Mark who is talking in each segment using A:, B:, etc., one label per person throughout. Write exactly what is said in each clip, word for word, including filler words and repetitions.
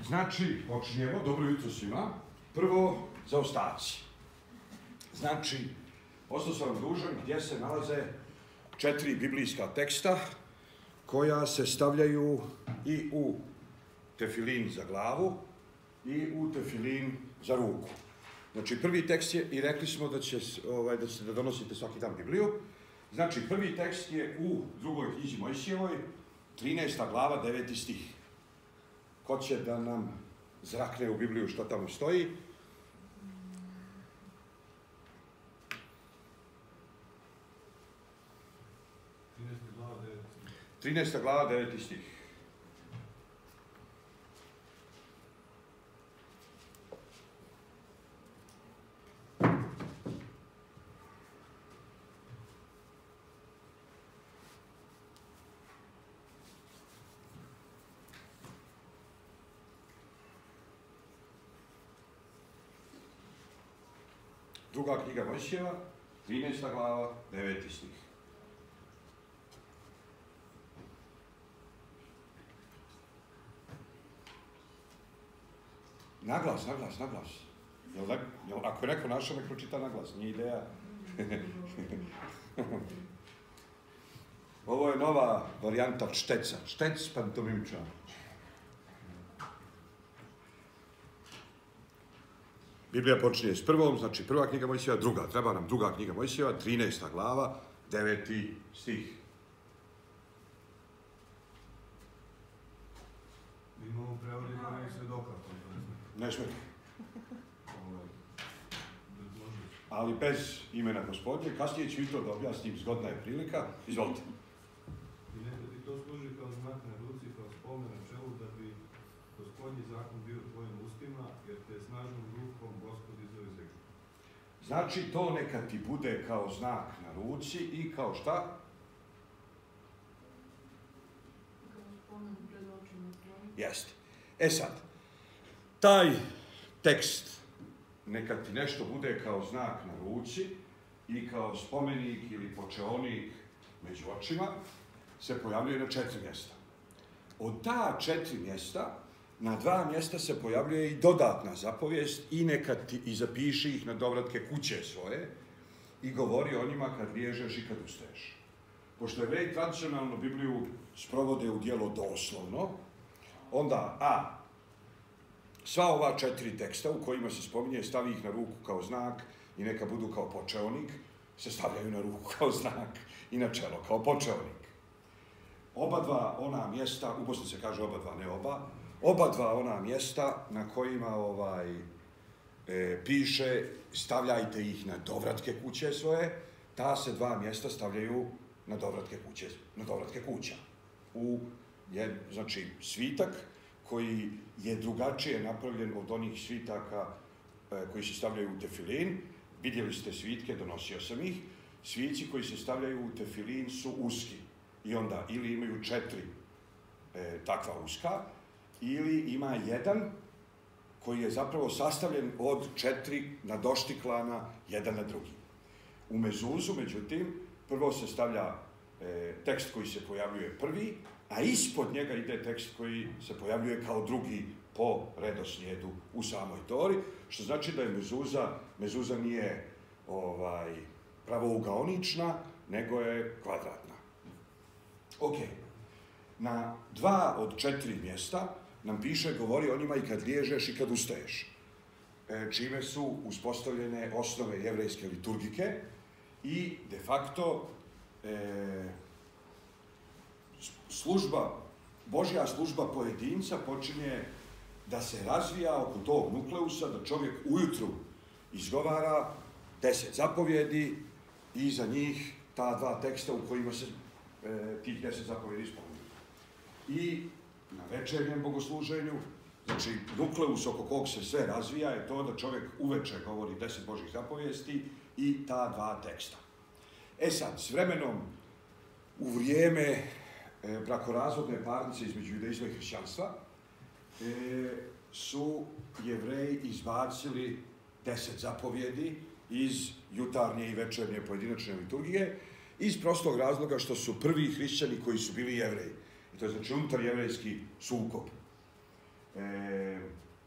A: Znači, počinjemo, dobro jutro svima. Prvo, zaostaci. Znači, ostao sam vam dužan gdje se nalaze četiri biblijska teksta koja se stavljaju i u tefilin za glavu i u tefilin za ruku. Znači, prvi tekst je, i rekli smo da, će, ovaj, da ćete da donosite svaki dan Bibliju. Znači, prvi tekst je u drugoj knjizi Mojsijevoj, trinaesta glava, deveti stih. Ko će da nam zrakne u Bibliju što tamo stoji? trinaesta glava, deveti stih. Druga knjiga Mojsijeva, trinaesta glava, deveti stih. Naglas, naglas, naglas. Jel, jel, ako je neko našao, nek pročita naglas, nije ideja. Ovo je nova varijanta šteca. Štec pantomimča. Biblija počinje s prvom, znači prva knjiga Mojsijeva, druga, treba nam druga knjiga Mojsijeva, trinaesta glava, deveti stih.
B: Imamo prevodi na ih svedoka.
A: Ne smete. Ali bez imena Gospodnje, kasnije ću i to da objasnim, zgodna je prilika. Izvolite.
B: I neka ti to služi kao znak na ruci, kao spomen na čelu, da bi Gospodnji zakon bio u tvojim ustima, jer te snažnom rukom Gospod izveo iz Egipta.
A: Znači, to neka ti bude kao znak na ruci i kao šta?
C: Kao spomen pred očima tvojim.
A: Jeste. E sad, taj tekst neka ti nešto bude kao znak na ruci i kao spomenik ili počeonik među očima se pojavljuje na četiri mjesta. Od ta četiri mjesta, na dva mjesta se pojavljuje i dodatna zapovijest i neka ti i zapiši ih na dovratke kuće svoje i govori o njima kad liježeš i kad ustaješ. Pošto Jevreji tradicionalno Bibliju sprovode u djelo doslovno, onda a, sva ova četiri teksta u kojima se spominje stavi ih na ruku kao znak i neka budu kao počeonik, se stavljaju na ruku kao znak i na čelo kao počeonik. Oba dva ona mjesta, u Bosni se kaže oba dva, ne oba, oba dva ona mjesta na kojima ovaj, e, piše stavljajte ih na dovratke kuće svoje, ta se dva mjesta stavljaju na dovratke kuće, na dovratke kuća. U, je, znači, svitak koji je drugačije napravljen od onih svitaka e, koji se stavljaju u tefilin. Vidjeli ste svitke, donosio sam ih. Svici koji se stavljaju u tefilin su uski. I onda ili imaju četiri e, takva uska, ili ima jedan koji je zapravo sastavljen od četiri nadoštiklana jedan na drugi. U mezuzu, međutim, prvo se stavlja e, tekst koji se pojavljuje prvi, a ispod njega ide tekst koji se pojavljuje kao drugi po redoslijedu u samoj Tori, što znači da je mezuza, mezuza nije ovaj, pravougaonična, nego je kvadratna. Ok. Na dva od četiri mjesta nam piše, govori o njima i kad liježeš i kad ustaješ, e, čime su uspostavljene osnove jevrejske liturgike i de facto e, služba, Božja služba pojedinca počinje da se razvija oko tog nukleusa, da čovjek ujutru izgovara deset zapovjedi i za njih ta dva teksta u kojima se e, tih deset zapovjedi spominju. I na večernjem bogosluženju, znači nukleus oko kog se sve razvija je to da čovjek uveče govori deset Božjih zapovijesti i ta dva teksta. E sad, s vremenom, u vrijeme E, brakorazvodne parnice između judaizma i hrišćanstva, e, su Jevreji izbacili deset zapovjedi iz jutarnje i večernje pojedinačne liturgije, iz prostog razloga što su prvi hrišćani koji su bili Jevreji. I to je znači unutar jevrejski sukob. E, e,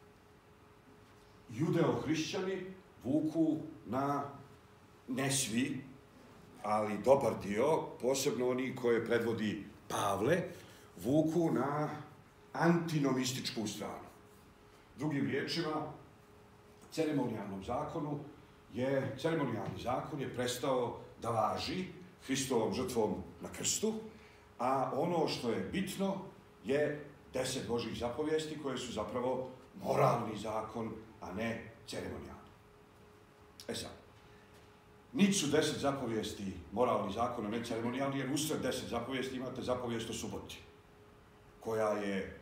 A: judeo-hrišćani vuku na, ne svi, ali dobar dio, posebno oni koje predvodi Pavle, vuku na antinomističku stranu. Drugim riječima, ceremonijalnom zakonu je, ceremonijalni zakon je prestao da važi Hristovom žrtvom na krstu, a ono što je bitno je deset Božjih zapovijesti koje su zapravo moralni zakon, a ne ceremonijalni. E sad, niti su deset zapovijesti moralni zakon, a ne ceremonijalni, jer usred deset zapovijesti imate zapovijest o suboti, koja je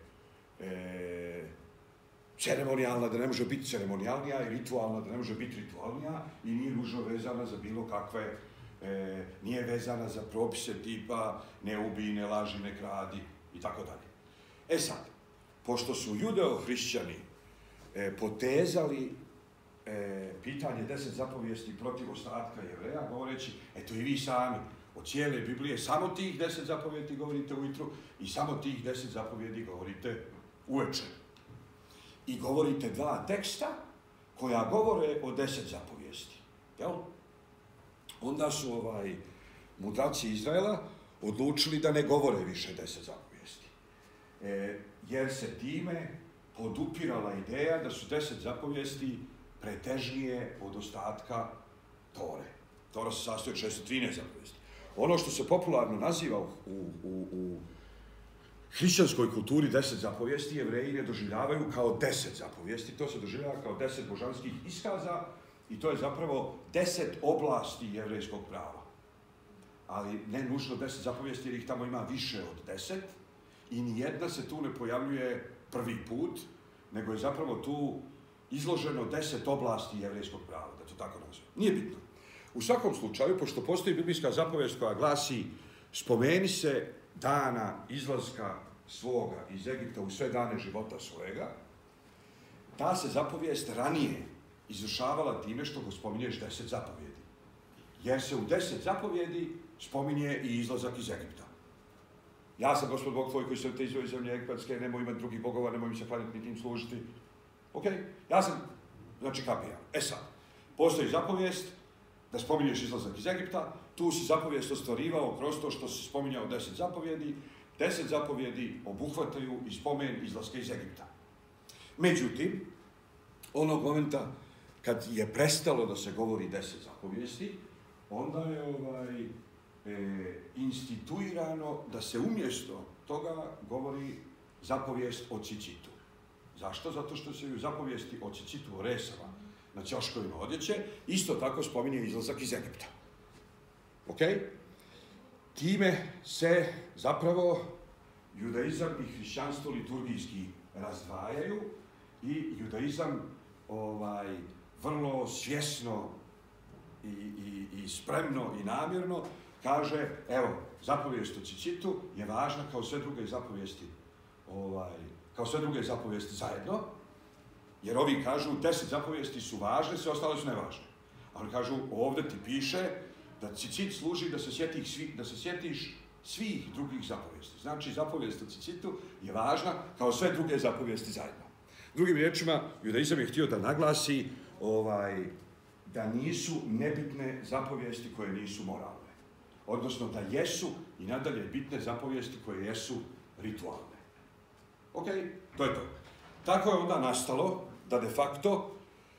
A: e, ceremonijalna da ne može biti ceremonijalnija i ritualna da ne može biti ritualnija i nije nužno vezana za bilo kakve, e, nije vezana za propise tipa ne ubij, ne laži, ne kradi i tako dalje. E sad, pošto su judeo-hrišćani e, potezali e, pitanje deset zapovijesti protiv ostatka Jevreja, govoreći, eto i vi sami, od cijele Biblije, samo tih deset zapovijedi govorite ujutru i samo tih deset zapovijedi govorite uveče. I govorite dva teksta koja govore o deset zapovijesti. Jel? Onda su ovaj, mudraci Izraela odlučili da ne govore više deset zapovijesti. E, jer se time podupirala ideja da su deset zapovijesti pretežnije od ostatka Tore. Tora se sastoji od šesto trinaest zapovijesti. Ono što se popularno naziva u, u, u hrišćanskoj kulturi deset zapovijesti, Jevreji ne doživljavaju kao deset zapovijesti, to se doživljava kao deset božanskih iskaza i to je zapravo deset oblasti jevrejskog prava. Ali ne nužno deset zapovijesti jer ih tamo ima više od deset i nijedna se tu ne pojavljuje prvi put, nego je zapravo tu izloženo deset oblasti jevrejskog prava, da to tako nazove. Nije bitno. U svakom slučaju, pošto postoji biblijska zapovijest koja glasi spomeni se dana izlaska svoga iz Egipta u sve dane života svojega, ta se zapovijest ranije izvršavala time što go spominješ deset zapovjedi. Jer se u deset zapovjedi spominje i izlazak iz Egipta. Ja sam Gospod Bog tvoj koji se te izveo iz zemlje egipatske, nemoj imati drugih bogova, nemoj mi se klanjati ni tim služiti. Ok? Ja sam, znači kapiram. E sad, postoji zapovijest da spominješ izlazak iz Egipta, tu si zapovijest ostvarivao kroz to što si spominjao deset zapovjedi, deset zapovjedi obuhvataju i spomen izlaska iz Egipta. Međutim, onog momenta kad je prestalo da se govori deset zapovijesti, onda je ovaj, e, instituirano da se umjesto toga govori zapovijest o cicitu. Zašto? Zato što se u zapovijesti o cicitu, o resama, na ćoškovima odjeće, isto tako spominje izlazak iz Egipta. Ok? Time se zapravo judaizam i hrišćanstvo liturgijski razdvajaju i judaizam ovaj, vrlo svjesno i, i, i spremno i namjerno kaže, evo, zapovijest o cicitu je važna kao sve druge zapovijesti, ovaj, kao sve druge zapovijesti zajedno, jer ovi kažu deset zapovijesti su važne, sve ostale su nevažne. A oni kažu, ovdje ti piše da cicit služi da se, sjetiš, svi, da se sjetiš svih drugih zapovijesti. Znači, zapovijest o cicitu je važna kao sve druge zapovijesti zajedno. Drugim riječima, judaizam je htio da naglasi ovaj, da nisu nebitne zapovijesti koje nisu moralne. Odnosno da jesu i nadalje bitne zapovijesti koje jesu ritualne. Ok, to je to. Tako je onda nastalo da de facto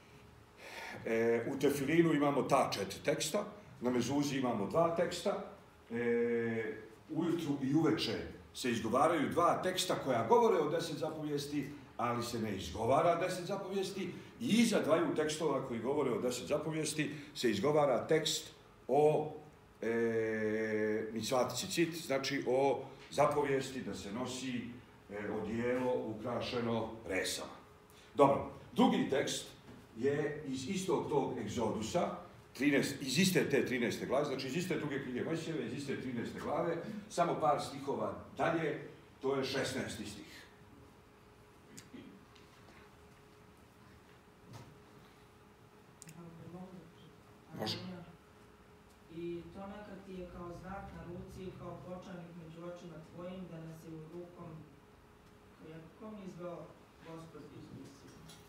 A: e, u tefilinu imamo ta četiri teksta, na mezuzi imamo dva teksta, e, ujutru i uveče se izgovaraju dva teksta koja govore o deset zapovijesti, ali se ne izgovara deset zapovijesti i iza dvaju tekstova koji govore o deset zapovijesti se izgovara tekst o e, mitzvat cicit, znači o zapovijesti da se nosi e, odijelo ukrašeno resama. Dobro, drugi tekst je iz istog tog egzodusa, trinaest, iz iste te trinaeste glave, znači iz iste druge knjige Mojsijeve, iz iste trinaeste glave, samo par stihova dalje, to je šesnaesti stih. Može.
D: I to neka ti je kao znak na ruci i kao pločanik među očima tvojim, da nas je u rukom, kom izveo Gospod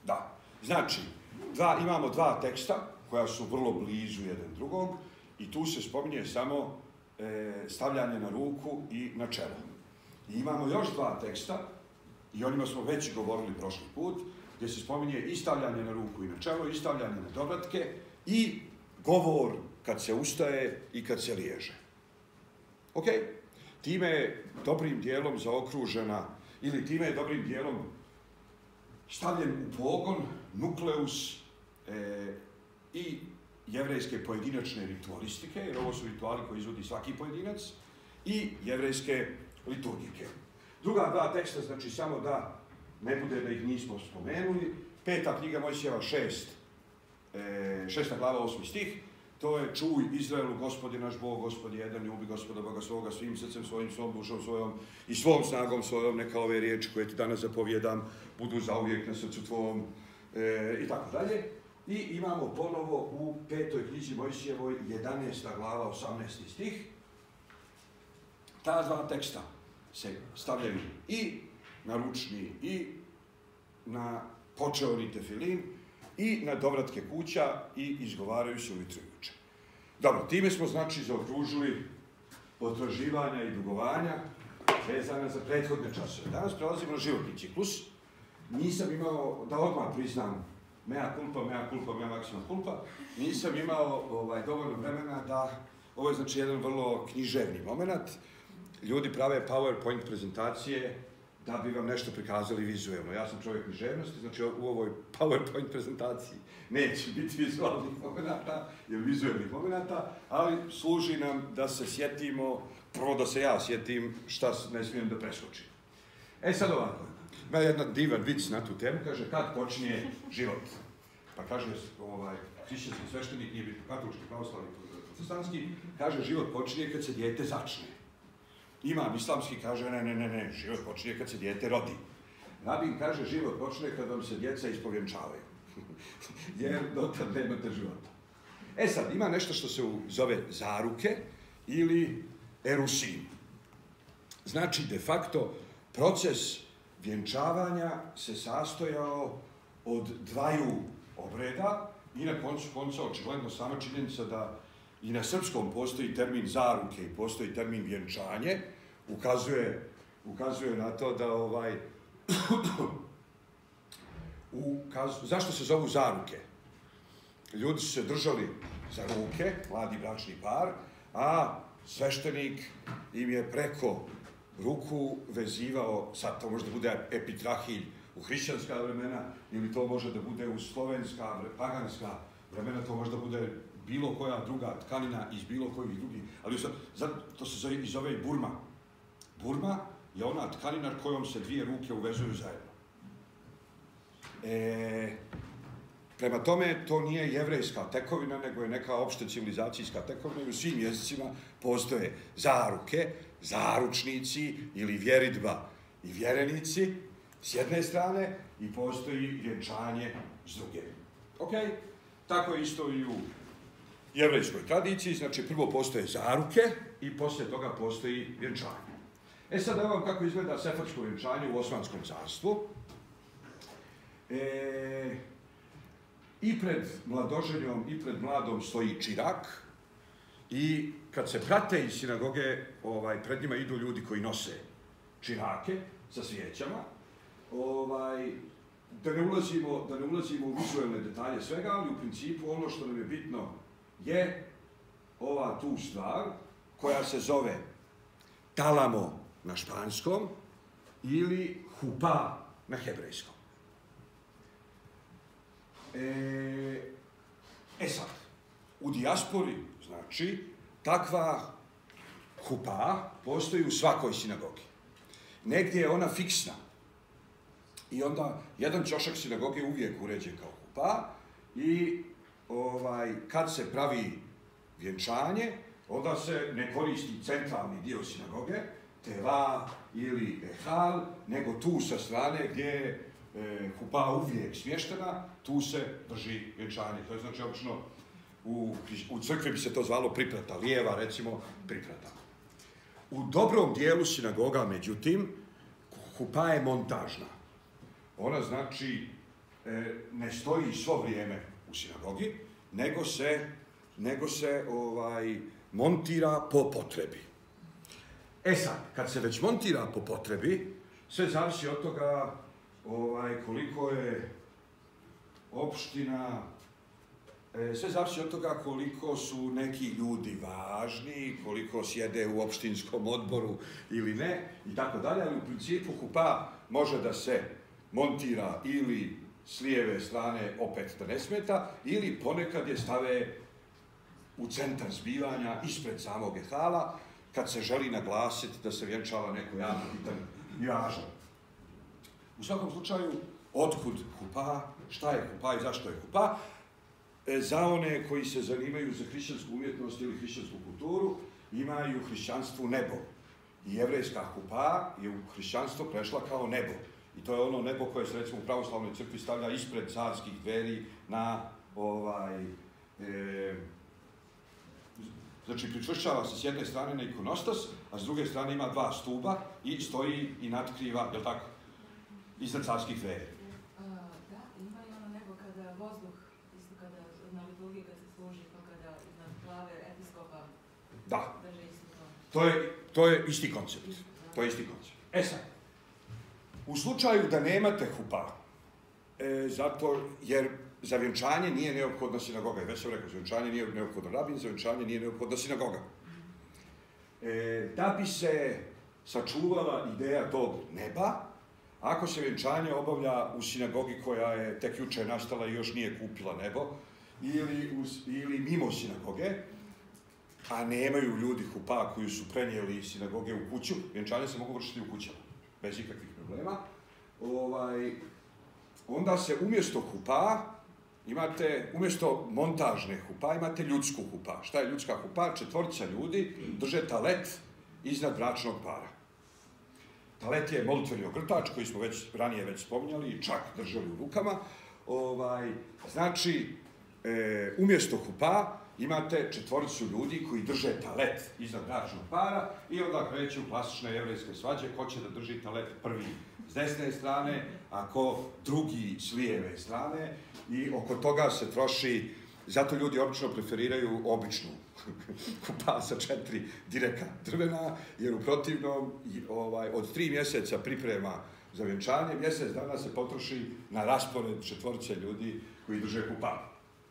A: Da. Znači, dva, imamo dva teksta koja su vrlo blizu jedan drugog i tu se spominje samo e, stavljanje na ruku i na čelo. I imamo još dva teksta, i o njima smo već govorili prošli put, gdje se spominje i stavljanje na ruku i na čelo, i stavljanje na dovratke, i govor kad se ustaje i kad se liježe. Ok? Time je dobrim dijelom zaokružena, ili time je dobrim dijelom stavljen u pogon nukleus e, i jevrejske pojedinačne ritualistike, jer ovo su rituali koji izvodi svaki pojedinac, i jevrejske liturgike. Druga dva teksta, znači samo da ne bude da ih nismo spomenuli, peta knjiga Mojsijeva šest, e, šesta glava, osmi stih, to je čuj Izraelu, Gospod je naš Bog, Gospod je jedan, ljubi Gospoda Boga svoga svim srcem svojim, svom dušom svojom i svom snagom svojom, neka ove riječi koje ti danas zapovjedam budu zauvijek na srcu tvom, e, i tako dalje. I imamo ponovo u petoj knjizi Mojsijevoj, jedanaesta glava, osamnaesti stih. Ta dva teksta se stavljaju i na ručni, i na počeoni tefilin, i na dovratke kuća i izgovaraju se ujutro i uveče. Dobro, time smo znači zaokružili potraživanja i dugovanja vezana za prethodne časove. Danas prelazimo na životni ciklus. Nisam imao, da odmah priznam, mea culpa, mea culpa, mea maxima culpa, nisam imao ovaj, dovoljno vremena da, ovo je znači jedan vrlo književni moment. Ljudi prave PowerPoint prezentacije da bi vam nešto prikazali vizuelno. Ja sam čovjek književnosti, znači u ovoj PowerPoint prezentaciji neće biti vizualnih momenata ili vizuelnih momenata, ali služi nam da se sjetimo, prvo da se ja sjetim šta ne smijem da preskočim. E sad ovako, ima jedan divan vic na tu temu, kaže kad počinje život. Pa kaže, ovaj, hrišćanski sveštenik, nije bitno katolički, pravoslavni, protestantski, kaže život počinje kad se dijete začne. Imam islamski kaže, ne, ne, ne, ne, život počinje kad se dijete rodi. Rabin kaže, život počinje kad vam se djeca ispovjenčavaju. Jer dotad nemate života. E sad, ima nešto što se zove zaruke ili erusin. Znači, de facto, proces vjenčavanja se sastojao od dvaju obreda i na koncu konca očigledno sama činjenica da i na srpskom postoji termin zaruke i postoji termin vjenčanje, ukazuje, ukazuje na to da ovaj... ukaz... Zašto se zovu zaruke? Ljudi su se držali za ruke, mladi bračni par, a sveštenik im je preko ruku vezivao, sad to može da bude epitrahilj u hrišćanska vremena, ili to može da bude u slovenska, paganska vremena, to može da bude bilo koja druga tkanina iz bilo kojih drugih, ali to se zove, zove i burma. Burma je ona tkanina kojom se dvije ruke uvezuju zajedno. E, prema tome, to nije jevrejska tekovina, nego je neka opšte civilizacijska tekovina i u svim jezicima postoje zaruke, zaručnici ili vjeridba i vjerenici s jedne strane i postoji vjenčanje s druge. Ok? Tako je isto i u jevrejskoj tradiciji, znači prvo postoje zaruke i poslije toga postoji vjenčanje. E sad evo vam kako izgleda sefarsko vjenčanje u Osmanskom carstvu. E, I pred mladoženjom i pred mladom stoji čirak i kad se prate iz sinagoge, ovaj, pred njima idu ljudi koji nose čirake sa svijećama. Ovaj, da, ne ulazimo, da ne ulazimo u vizualne detalje svega, ali u principu ono što nam je bitno je ova tu stvar koja se zove talamo na španskom ili hupa na hebrejskom. E, e sad, u dijaspori, znači, takva hupa postoji u svakoj sinagogi. Negdje je ona fiksna. I onda jedan ćošak sinagoge je uvijek uređen kao hupa i ovaj, kad se pravi vjenčanje, onda se ne koristi centralni dio sinagoge, teva ili ehal, nego tu sa strane gdje je e, hupa uvijek smještena, tu se drži vjenčanje. To je znači obično u, u crkvi bi se to zvalo priprata, lijeva recimo priprata. U dobrom dijelu sinagoga, međutim, hupa je montažna. Ona znači e, ne stoji svo vrijeme u sinagogi, nego se, nego se ovaj, montira po potrebi. E sad, kad se već montira po potrebi, sve zavisi od toga ovaj, koliko je opština, e, sve zavisi od toga koliko su neki ljudi važni, koliko sjede u opštinskom odboru ili ne, i tako dalje, ali u principu hupa može da se montira ili s lijeve strane, opet da ne smeta, ili ponekad je stave u centar zbivanja, ispred samog ehala, kad se želi naglasiti da se vjenčava neko javno pitanje i važno. U svakom slučaju, otkud hupa, šta je hupa i zašto je hupa? E, za one koji se zanimaju za hrišćansku umjetnost ili hrišćansku kulturu, imaju u hrišćanstvu nebo. I jevrejska hupa je u hrišćanstvo prešla kao nebo. I to je ono nebo koje se recimo u pravoslavnoj crkvi stavlja ispred carskih dveri na ovaj... E, znači, pričvršćava se s jedne strane na ikonostas, a s druge strane ima dva stuba i stoji i natkriva, je li tako, iznad carskih dveri.
C: Uh, da, ima i ono nebo kada vozduh, isto kada na liturgiji kad se služi, pa kada iznad glave episkopa
A: Da.
C: drže isto to.
A: To je, to je isti koncept. To je isti koncept. E sad, u slučaju da nemate hupa, e, zato jer za vjenčanje nije neophodna sinagoga. Već sam rekao, za vjenčanje nije neophodna rabin, za vjenčanje nije neophodna sinagoga. E, da bi se sačuvala ideja tog neba, ako se vjenčanje obavlja u sinagogi koja je tek juče nastala i još nije kupila nebo, ili, uz, ili mimo sinagoge, a nemaju ljudi hupa koji su prenijeli iz sinagoge u kuću, vjenčanje se mogu vršiti u kućama, bez ikakvih problema, ovaj, onda se umjesto hupa imate, umjesto montažne hupa, imate ljudsku hupa. Šta je ljudska hupa? Četvorica ljudi drže talet iznad bračnog para. Talet je molitveni ogrtač koji smo već ranije već spominjali i čak držali u rukama. Ovaj, znači, e, umjesto hupa imate četvoricu ljudi koji drže talet iznad bračnog para i onda kreću klasične jevrejske svađe, ko će da drži talet prvi s desne strane, a ko drugi s lijeve strane, i oko toga se troši, zato ljudi obično preferiraju običnu hupa sa četiri direka drvena, jer u protivnom ovaj, od tri mjeseca priprema za vjenčanje, mjesec dana se potroši na raspored četvorice ljudi koji drže hupa.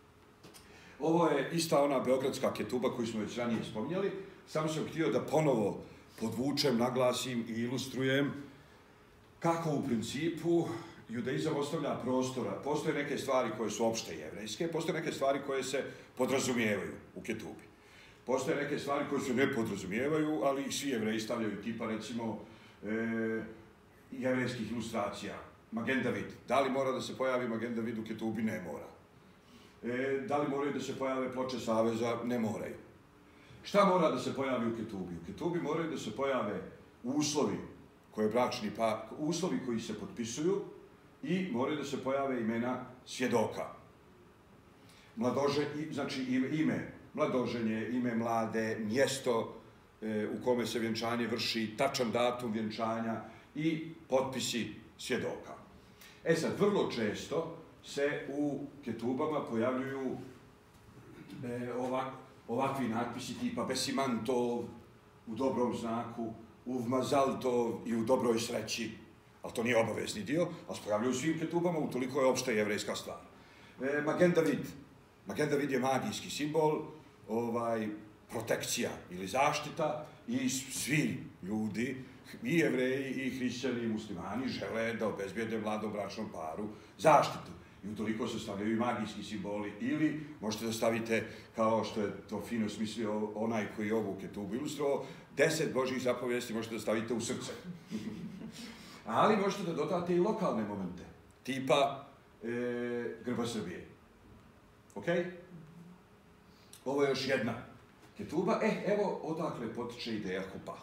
A: Ovo je ista ona beogradska ketuba koju smo već ranije spominjali, samo sam htio da ponovo podvučem, naglasim i ilustrujem kako u principu judaizam ostavlja prostora. Postoje neke stvari koje su opšte jevrejske, postoje neke stvari koje se podrazumijevaju u ketubi. Postoje neke stvari koje se ne podrazumijevaju, ali ih svi jevreji stavljaju, tipa recimo e, jevrejskih ilustracija. Magen David. Da li mora da se pojavi Magen David u ketubi? Ne mora. E, da li moraju da se pojave ploče saveza? Ne moraju. Šta mora da se pojavi u ketubi? U ketubi moraju da se pojave uslovi koje bračni pa, uslovi koji se potpisuju i moraju da se pojave imena svjedoka. Mladože, znači ime, ime mladoženje, ime mlade, mjesto e, u kome se vjenčanje vrši, tačan datum vjenčanja i potpisi svjedoka. E sad, vrlo često se u ketubama pojavljuju e, ovak, ovakvi natpisi tipa Besimantov, u dobrom znaku, u Mazaltov i u dobroj sreći, ali to nije obavezni dio, ali se pojavljuju u svim ketubama, utoliko je opšta jevrejska stvar. E, Magen David. Magen David je magijski simbol, ovaj, protekcija ili zaštita, i svi ljudi, i jevreji, i hrišćani, i muslimani žele da obezbijede mladom bračnom paru zaštitu. I utoliko se stavljaju i magijski simboli, ili možete da stavite, kao što je to fino smislio onaj koji je ovu ketubu ilustrovao, deset Božjih zapovijesti možete da stavite u srce. Ali možete da dodate i lokalne momente, tipa e, grba Srbije. Ok? Ovo je još jedna ketuba. E, evo odakle potiče ideja hupa.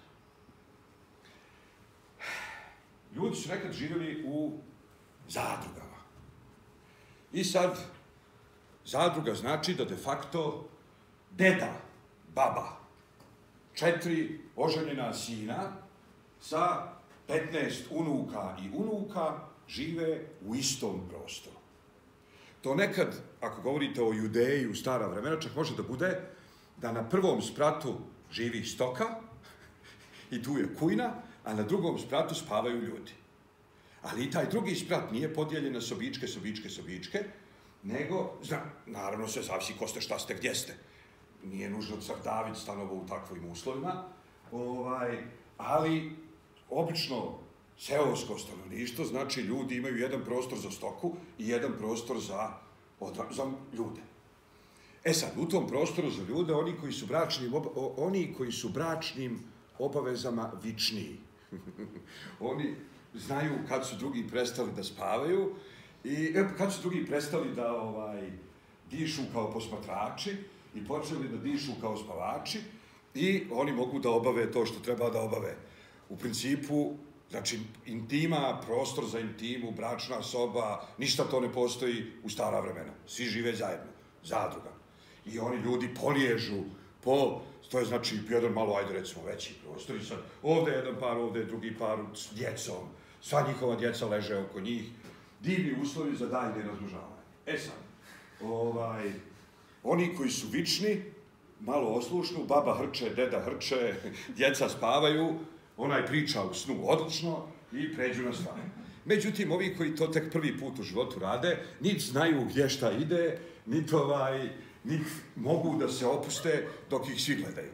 A: Ljudi su nekad živjeli u zadrugama. I sad, zadruga znači da de facto deda, baba, četiri oženjena sina sa petnaest unuka i unuka žive u istom prostoru. To nekad, ako govorite o Judeji u stara vremena, čak može da bude da na prvom spratu živi stoka i tu je kujna, a na drugom spratu spavaju ljudi. Ali i taj drugi sprat nije podijeljen na sobičke, sobičke, sobičke, nego, zna, naravno se zavisi ko ste, šta ste, gdje ste. Nije nužno car David stanovao u takvim uslovima, ovaj, ali obično seosko stanovništvo, znači ljudi imaju jedan prostor za stoku i jedan prostor za, odra, za ljude. E sad, u tom prostoru za ljude, oni koji su bračnim, oni koji su bračnim obavezama vičniji. Oni znaju kad su drugi prestali da spavaju i kad su drugi prestali da ovaj, dišu kao posmatrači i počeli da dišu kao spavači i oni mogu da obave to što treba da obave. U principu, znači, intima, prostor za intimu, bračna soba, ništa to ne postoji u stara vremena. Svi žive zajedno, zadruga. I oni ljudi poliježu po, to je znači jedan malo, ajde recimo, veći prostor i sad ovde je jedan par, ovde je drugi par s djecom, sva njihova djeca leže oko njih, divni uslovi za daljnje razmnožavanje. E sad, ovaj, oni koji su vični, malo oslušnu, baba hrče, deda hrče, djeca spavaju, onaj priča u snu odlično i pređu na stvar. Međutim, ovi koji to tek prvi put u životu rade, niti znaju gdje šta ide, niti ovaj, niti mogu da se opuste dok ih svi gledaju.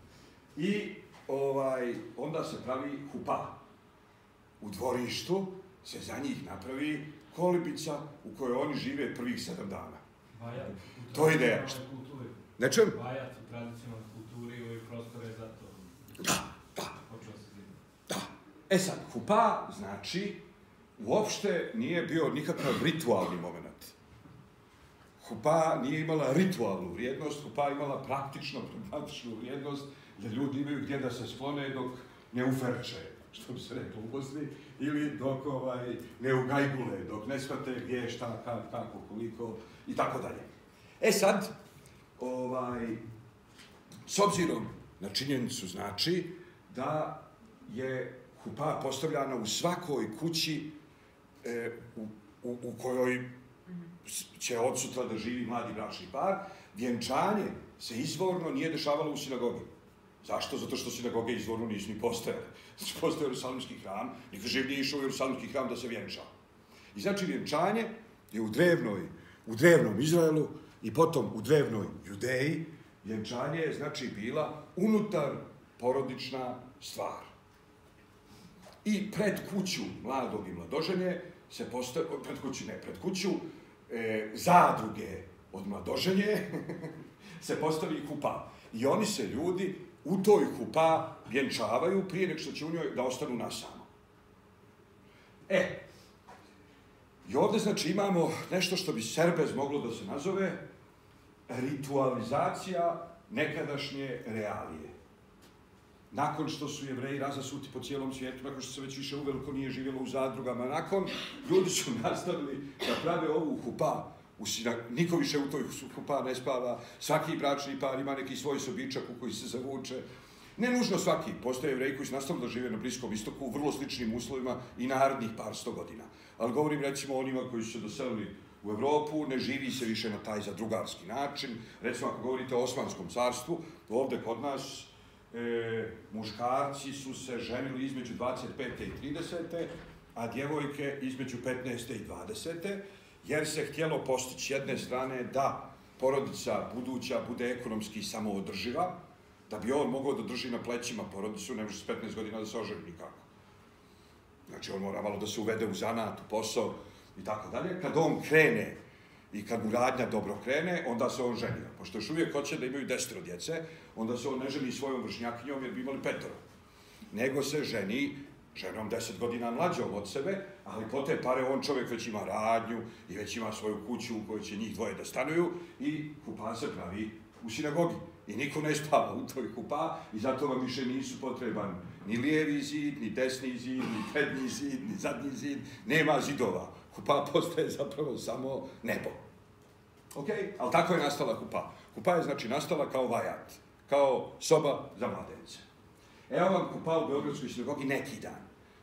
A: I ovaj, onda se pravi hupa. U dvorištu se za njih napravi kolibica u kojoj oni žive prvih sedam dana.
E: Vajat,
A: to je ideja. Nečem?
E: Vajat u tradicionalnoj kulturi ovih prostora je zato...
A: Da, da. Da. E sad, hupa znači uopšte nije bio nikakav ritualni moment. Hupa nije imala ritualnu vrijednost, hupa imala praktično, pragmatičnu vrijednost da ljudi imaju gdje da se sklone dok ne uferče, što bi se reklo u Bosni, ili dok ovaj, ne ugajgule, dok ne shvate gdje, šta, kad, kako, koliko i tako dalje. E sad, ovaj, s obzirom na činjenicu znači da je hupa postavljana u svakoj kući e, u, u, u kojoj će od sutra da živi mladi bračni par, vjenčanje se izvorno nije dešavalo u sinagogi. Zašto? Zato što sinagoge izvorno nisu ni postojale. Znači, postoje Jerusalimski hram, niko živ nije išao u Jerusalimski hram da se vjenča. I znači, vjenčanje je u drevnoj, u drevnom Izraelu i potom u drevnoj Judeji, vjenčanje je, znači, bila unutar porodična stvar. I pred kuću mladog i mladoženje se postaje, pred kuću, ne, pred kuću e, zadruge od mladoženje se postavi hupa. I oni se ljudi u toj hupa vjenčavaju prije nek što će u njoj da ostanu nasamo. E, i ovdje znači imamo nešto što bi Serbez moglo da se nazove ritualizacija nekadašnje realije. Nakon što su Jevreji razasuti po cijelom svijetu, nakon što se već više uveliko nije živjelo u zadrugama, nakon ljudi su nastavili da prave ovu hupa. Niko više u toj hupa ne spava, svaki bračni par ima neki svoj sobičak u koji se zavuče. Ne nužno svaki, postoje Jevreji koji su nastavili da žive na Bliskom istoku u vrlo sličnim uslovima i narednih par sto godina. Ali govorim recimo o onima koji su se doselili u Evropu, ne živi se više na taj zadrugarski način. Recimo ako govorite o Osmanskom carstvu, ovdje kod nas e, muškarci su se ženili između dvadeset pete i tridesete, a djevojke između petnaeste i dvadesete, jer se htjelo postići jedne strane da porodica buduća bude ekonomski samoodrživa, da bi on mogao da drži na plećima porodicu, ne može s petnaest godina da se oženi nikako. Znači, on mora malo da se uvede u zanat, u posao i tako dalje. Kad on krene i kad mu radnja dobro krene, onda se on ženio. Pošto još uvijek hoće da imaju desetero djece, onda se on ne ženi svojom vršnjakinjom jer bi imali petoro. Nego se ženi ženom deset godina mlađom od sebe, ali po te pare on čovjek već ima radnju i već ima svoju kuću u kojoj će njih dvoje da stanuju i hupa se pravi u sinagogi. I niko ne spava u toj hupa i zato vam više nisu potreban ni lijevi zid, ni desni zid, ni prednji zid, ni zadnji zid. Nema zidova. Hupa postaje zapravo samo nebo. Ok? Ali tako je nastala hupa. Hupa je znači nastala kao vajat, kao soba za mladence. Evo vam hupa u Beogradskoj sinagogi neki dan.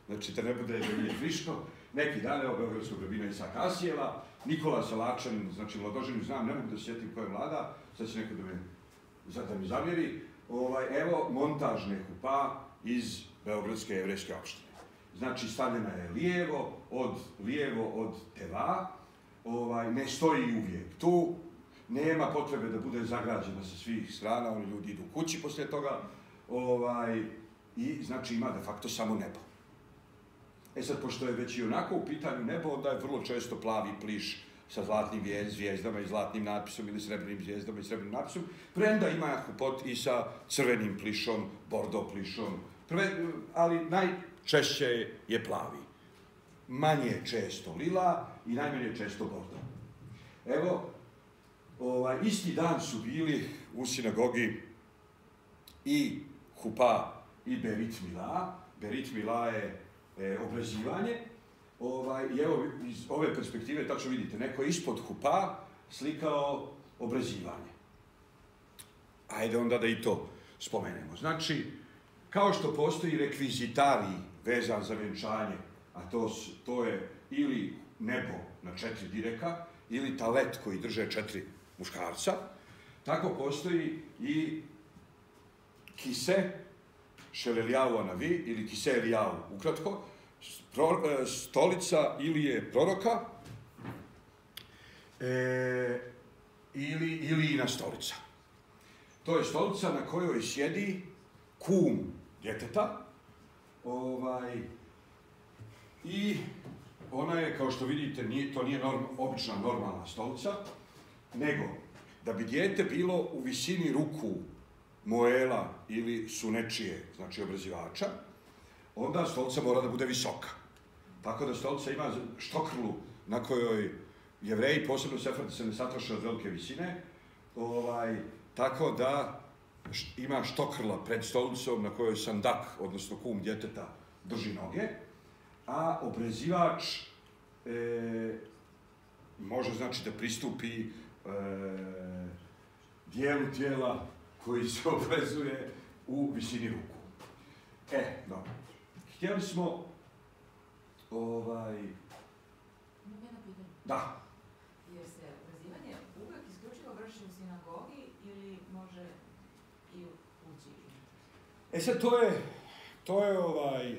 A: Znači, da ne bude da nije frišno. Neki dan, evo, beogradskog rabina Isaka Asijeva, Nikola Salačanin, znači mladoženju znam, ne mogu da se sjetim koja je mlada, sad će neko da, me, da mi zamjeri. Ovaj, evo, montažne hupa iz Beogradske jevrejske opštine. Znači, stavljena je lijevo od, lijevo od teva, ovaj, ne stoji uvijek tu, nema potrebe da bude zagrađena sa svih strana, oni ljudi idu kući poslije toga, ovaj, i znači ima de facto samo nebo. E sad, pošto je već i onako u pitanju nebo, onda je vrlo često plavi pliš sa zlatnim zvijezdama i zlatnim natpisom ili srebrnim zvijezdama i srebrnim natpisom, premda ima hupot i sa crvenim plišom, bordo plišom, Prve, ali najčešće je plavi. Manje često lila i najmanje često bordo. Evo, ovaj, isti dan su bili u sinagogi i hupa i berit mila. Berit mila je e, obrazivanje. Ovaj, I evo, iz ove perspektive, tačno vidite, neko je ispod hupa slikao obrazivanje. Ajde onda da i to spomenemo. Znači, kao što postoji rekvizitarij vezan za vjenčanje, a to, to je ili nebo na četiri direka, ili talet koji drže četiri muškarca, tako postoji i kise, šelelijavu anavi, ili kise elijavu, ukratko, stolica ili je proroka, e, ili, ili ina stolica. To je stolica na kojoj sjedi kum djeteta, ovaj, i ona je, kao što vidite, nije, to nije norm, obična normalna stolica, nego da bi dijete bilo u visini ruku moela ili sunečije, znači obrazivača, onda stolica mora da bude visoka. Tako da stolica ima štokrlu na kojoj Jevreji, posebno Sefardi, se ne satraše od velike visine, ovaj, tako da ima štokrla pred stolicom na kojoj sandak, odnosno kum djeteta, drži noge, a obrezivač e, može znači da pristupi e, dijelu tijela koji se obrezuje u visini ruku. E, dobro. Htjeli smo ovaj...
C: Imam jedno pitanje.
A: Da.
C: Jer se obrazivanje uvek isključivo vrši u sinagogi ili može i u kući?
A: E sad, to je, to je ovaj...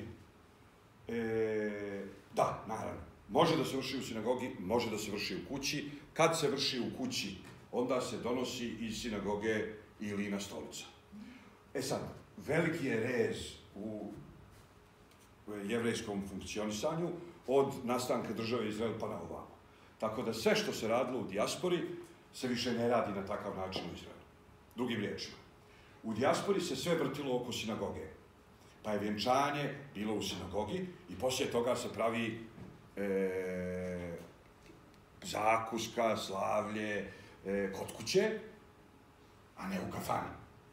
A: E, da, naravno. Može da se vrši u sinagogi, može da se vrši u kući. Kad se vrši u kući, onda se donosi iz sinagoge ili na stolica. E sad, veliki je rez u jevrejskom funkcionisanju od nastanka države Izrael pa na ovamo. Tako da sve što se radilo u dijaspori se više ne radi na takav način u Izraelu. Drugim riječima. U dijaspori se sve vrtilo oko sinagoge. Pa je vjenčanje bilo u sinagogi i poslije toga se pravi e, zakuska, slavlje, e, kod kuće, a ne u kafani.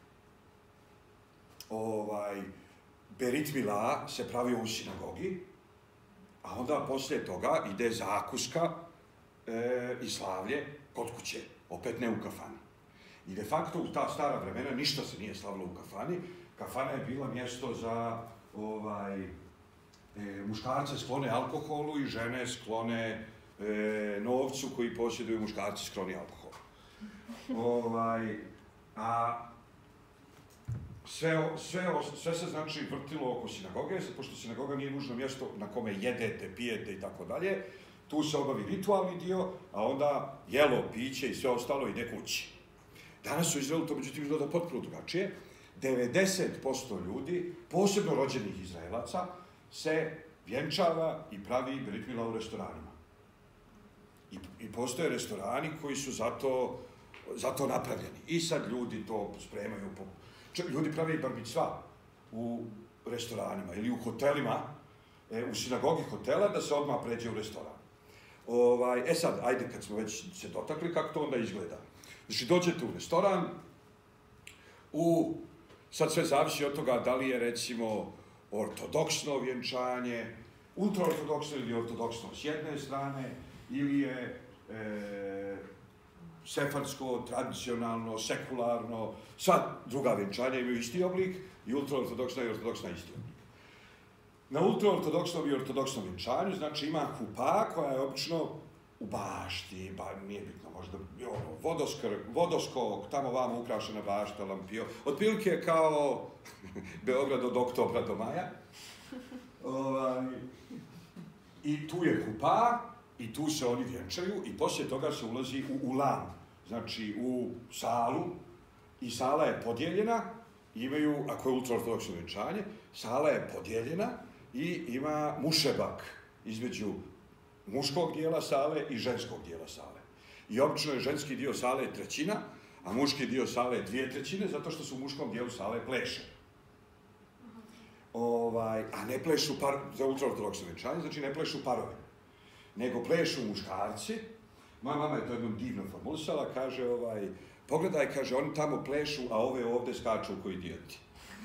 A: Ovaj, berit mila se pravi u sinagogi, a onda poslije toga ide zakuska e, i slavlje kod kuće, opet ne u kafani. I de facto u ta stara vremena ništa se nije slavilo u kafani. Kafana je bila mjesto za ovaj, e, muškarce sklone alkoholu i žene sklone e, novcu koji posjeduju muškarci skloni alkoholu. Ovaj, a sve, sve, sve se znači vrtilo oko sinagoge, pošto sinagoga nije nužno mjesto na kome jedete, pijete i tako dalje. Tu se obavi ritualni dio, a onda jelo, piće i sve ostalo ide kući. Danas u Izraelu to međutim izgleda potpuno drugačije. devedeset posto ljudi, posebno rođenih Izraelaca, se vjenčava i pravi berit mila u restoranima. I, i postoje restorani koji su zato, zato napravljeni. I sad ljudi to spremaju. Po, č, ljudi pravi bar micva u restoranima ili u hotelima, e, u sinagogi hotela, da se odmah pređe u restoran. Ovaj, e sad, ajde kad smo već se dotakli, kako to onda izgleda. Znači, dođete u restoran, u, sad sve zavisi od toga da li je, recimo, ortodoksno vjenčanje, ultraortodoksno ili ortodoksno s jedne strane, ili je e, sefardsko, tradicionalno, sekularno, sva druga vjenčanja imaju isti oblik i ultraortodoksna i ortodoksna isti oblik. Na ultraortodoksnom i ortodoksnom vjenčanju, znači ima hupa koja je obično u bašti, ba nije bitno, možda ono, vodoskr, vodoskok, tamo vamo ukrašena bašta, lampio, otprilike kao Beograd od oktobra do maja. Ovaj, I tu je hupa, i tu se oni vjenčaju, i poslije toga se ulazi u ulan, znači u salu, i sala je podijeljena, imaju, ako je ultraortodoksno vjenčanje, sala je podijeljena i ima mušebak između muškog dijela sale i ženskog dijela sale. I obično je ženski dio sale trećina, a muški dio sale je dvije trećine, zato što su u muškom dijelu sale pleše. Ovaj, a ne plešu par, za ultraortodoksno vjenčanje, znači ne plešu parovi, nego plešu muškarci. Moja mama je to jednom divno formulisala, kaže, ovaj, pogledaj, kaže, oni tamo plešu, a ove ovdje skaču koji idioti.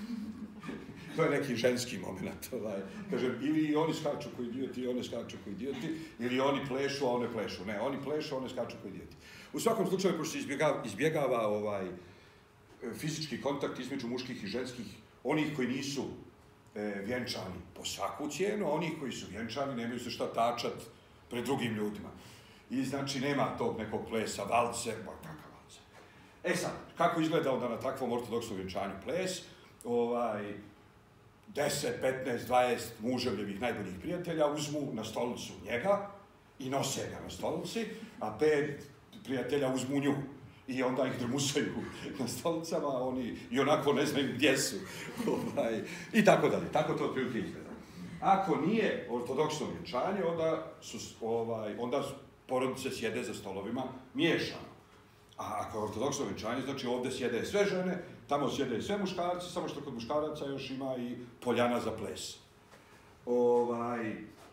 A: To je neki ženski moment, ovaj. Kažem, ili oni skaču koji idioti, i one skaču koji idioti, ili oni plešu, a one plešu. Ne, oni plešu, a one skaču koji idioti. U svakom slučaju, pošto se izbjegava, izbjegava ovaj, fizički kontakt između muških i ženskih, onih koji nisu e, vjenčani po svaku cijenu, a onih koji su vjenčani nemaju se šta tačat pred drugim ljudima. I znači nema tog nekog plesa, valce, ba kakav valce. E sad, kako izgleda onda na takvom ortodoksnom vjenčanju ples? Ovaj, deset, petnaest, dvadeset muževljevih najboljih prijatelja uzmu na stolicu njega i nose ga na stolici, a pet prijatelja uzmu nju. I onda ih drmusaju na stolicama, oni i onako ne znaju gdje su. Ovaj, I tako dalje, tako to otprilike izgleda. Ako nije ortodoksno vjenčanje, onda, su, ovaj, onda porodice sjede za stolovima miješano. A ako je ortodoksno vjenčanje, znači ovdje sjede sve žene, tamo sjede sve muškarci, samo što kod muškaraca još ima i poljana za ples. Ovaj,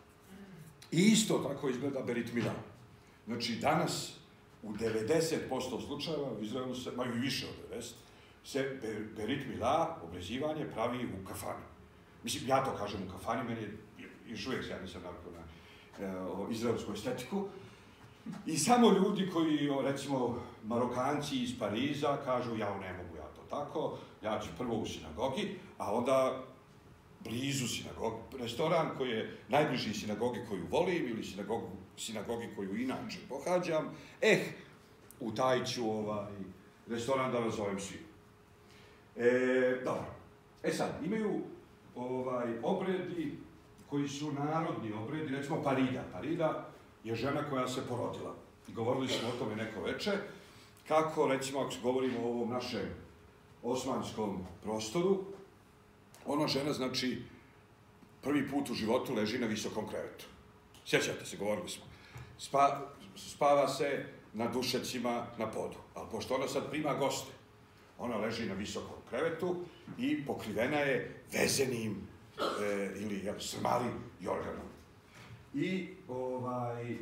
A: I isto tako izgleda Berit Mila. Znači danas u devedeset posto slučajeva u Izraelu se, maju i više od devedeset, se Berit Mila, obrezivanje, pravi u kafani. Mislim, ja to kažem u kafani, meni je, još uvijek se ja nisam navikao na e, izraelsku estetiku. I samo ljudi koji, recimo, Marokanci iz Pariza, kažu, ja ne mogu ja to tako, ja ću prvo u sinagogi, a onda blizu sinagogi, restoran koji je najbliži sinagogi koju volim ili sinagogu, sinagogi koju inače pohađam, eh, u taj ću ovaj, restoran da nazovem svi. E, dobro. E sad, imaju ovaj, obredi koji su narodni obredi, recimo parida. Parida je žena koja se porodila. Govorili smo o tome neko večer, kako, recimo, ako govorimo o ovom našem osmanskom prostoru, ona žena, znači, prvi put u životu leži na visokom krevetu. Sjećate se, govorili smo. Spa, spava se na dušecima na podu, ali pošto ona sad prima goste, ona leži na visokom krevetu i pokrivena je vezenim e, ili jel, srmalim jorganom. I ovaj,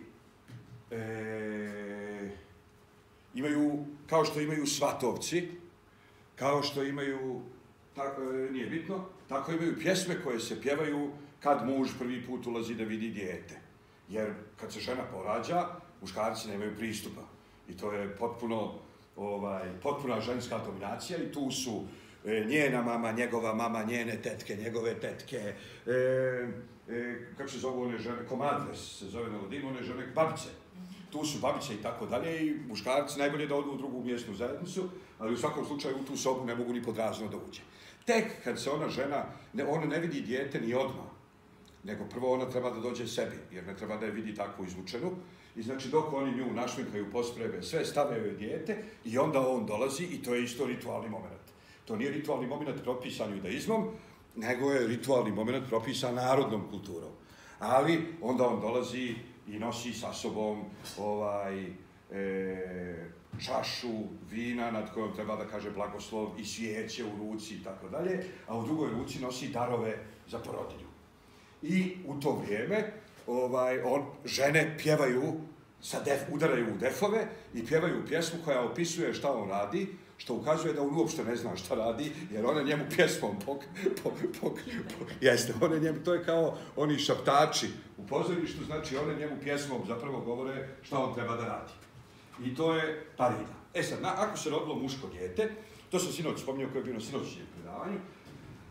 A: e, imaju, kao što imaju svatovci, kao što imaju, tako, e, nije bitno, tako imaju pjesme koje se pjevaju kad muž prvi put ulazi da vidi dijete. Jer kad se žena porađa, muškarci nemaju pristupa. I to je potpuno, ovaj, potpuna ženska dominacija i tu su e, njena mama, njegova mama, njene tetke, njegove tetke, e, e, kako se zove one žene, komadres se zove na ladinu, one žene, babice. Tu su babice i tako dalje i muškarci najbolje da odu u drugu mjesnu zajednicu, ali u svakom slučaju u tu sobu ne mogu ni pod razno da uđe. Tek kad se ona žena, ne, ona ne vidi dijete ni odmah, nego prvo ona treba da dođe sebi, jer ne treba da je vidi takvu izlučenu. I znači dok oni nju našminkaju, posprebe, sve stavljaju je dijete i onda on dolazi i to je isto ritualni moment. To nije ritualni moment propisan judaizmom, nego je ritualni moment propisan narodnom kulturom. Ali onda on dolazi i nosi sa sobom ovaj, e, čašu vina nad kojom treba da kaže blagoslov i svijeće u ruci i tako dalje, a u drugoj ruci nosi darove za porodilju. I u to vrijeme ovaj, on, žene pjevaju, sa def, udaraju u defove i pjevaju pjesmu koja opisuje šta on radi, što ukazuje da on uopšte ne zna šta radi, jer ona njemu pjesmom pok, pok, pok, pok, jeste, one njemu, to je kao oni šaptači u pozorištu, znači one njemu pjesmom zapravo govore šta on treba da radi. I to je parida. E sad, na, ako se rodilo muško dijete, to sam sinoć spominjao koje je bio na sinoćnjem predavanju,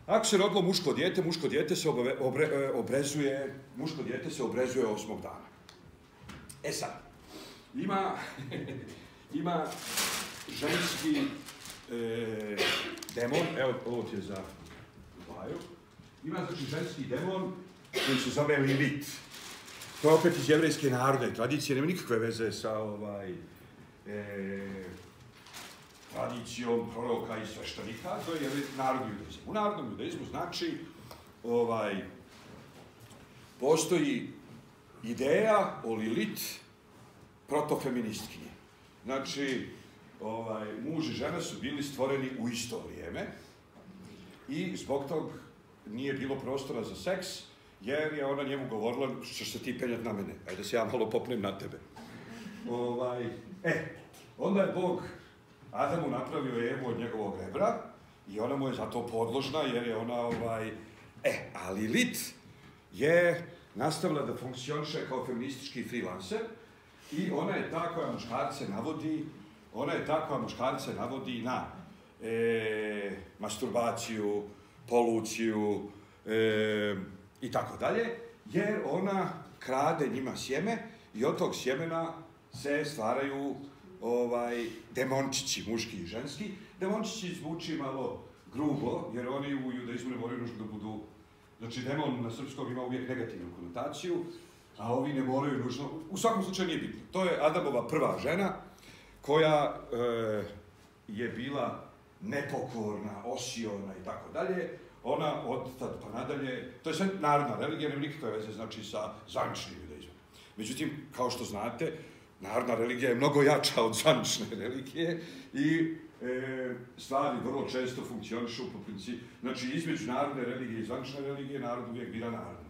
A: Ako se rodilo muško dijete, muško dijete se obre, obre, obrezuje, muško dijete se obrezuje osmog dana. E sad, ima, ima ženski e, demon, evo ovo ti je za Baju, ima znači ženski demon koji se zove Lilit. To je opet iz jevrejske narodne tradicije, nema nikakve veze sa ovaj, e, tradicijom proroka i sveštenika, to je narodni judaizam. U narodnom judaizmu znači, ovaj, postoji ideja o Lilit protofeministkinje. Znači, ovaj, muž i žena su bili stvoreni u isto vrijeme i zbog tog nije bilo prostora za seks, jer je ona njemu govorila, što se ti penjati na mene, ajde da se ja malo popnem na tebe. Ovaj, e, onda je Bog Adamu napravio Evu od njegovog rebra i ona mu je zato podložna, jer je ona, ovaj... E, a Lilit je nastavila da funkcioniše kao feministički freelancer i ona je ta koja muškarce navodi, ona je ta koja muškarce navodi na e, masturbaciju, poluciju e, i tako dalje, jer ona krade njima sjeme i od tog sjemena se stvaraju ovaj, demončići, muški i ženski. Demončići zvuči malo grubo, jer oni u judaizmu ne moraju nužno da budu... Znači, demon na srpskom ima uvijek negativnu konotaciju, a ovi ne moraju nužno... U svakom slučaju nije bitno. To je Adamova prva žena, koja e, je bila nepokorna, osiona i tako dalje. Ona od tad pa nadalje... To je sve narodna religija, nema nikakve veze, znači, sa zvaničnim judaizmom. Međutim, kao što znate, narodna religija je mnogo jača od zvanične religije i e, stvari vrlo često funkcionišu po principu. Znači, između narodne religije i zvanične religije, narod uvijek bira narodno.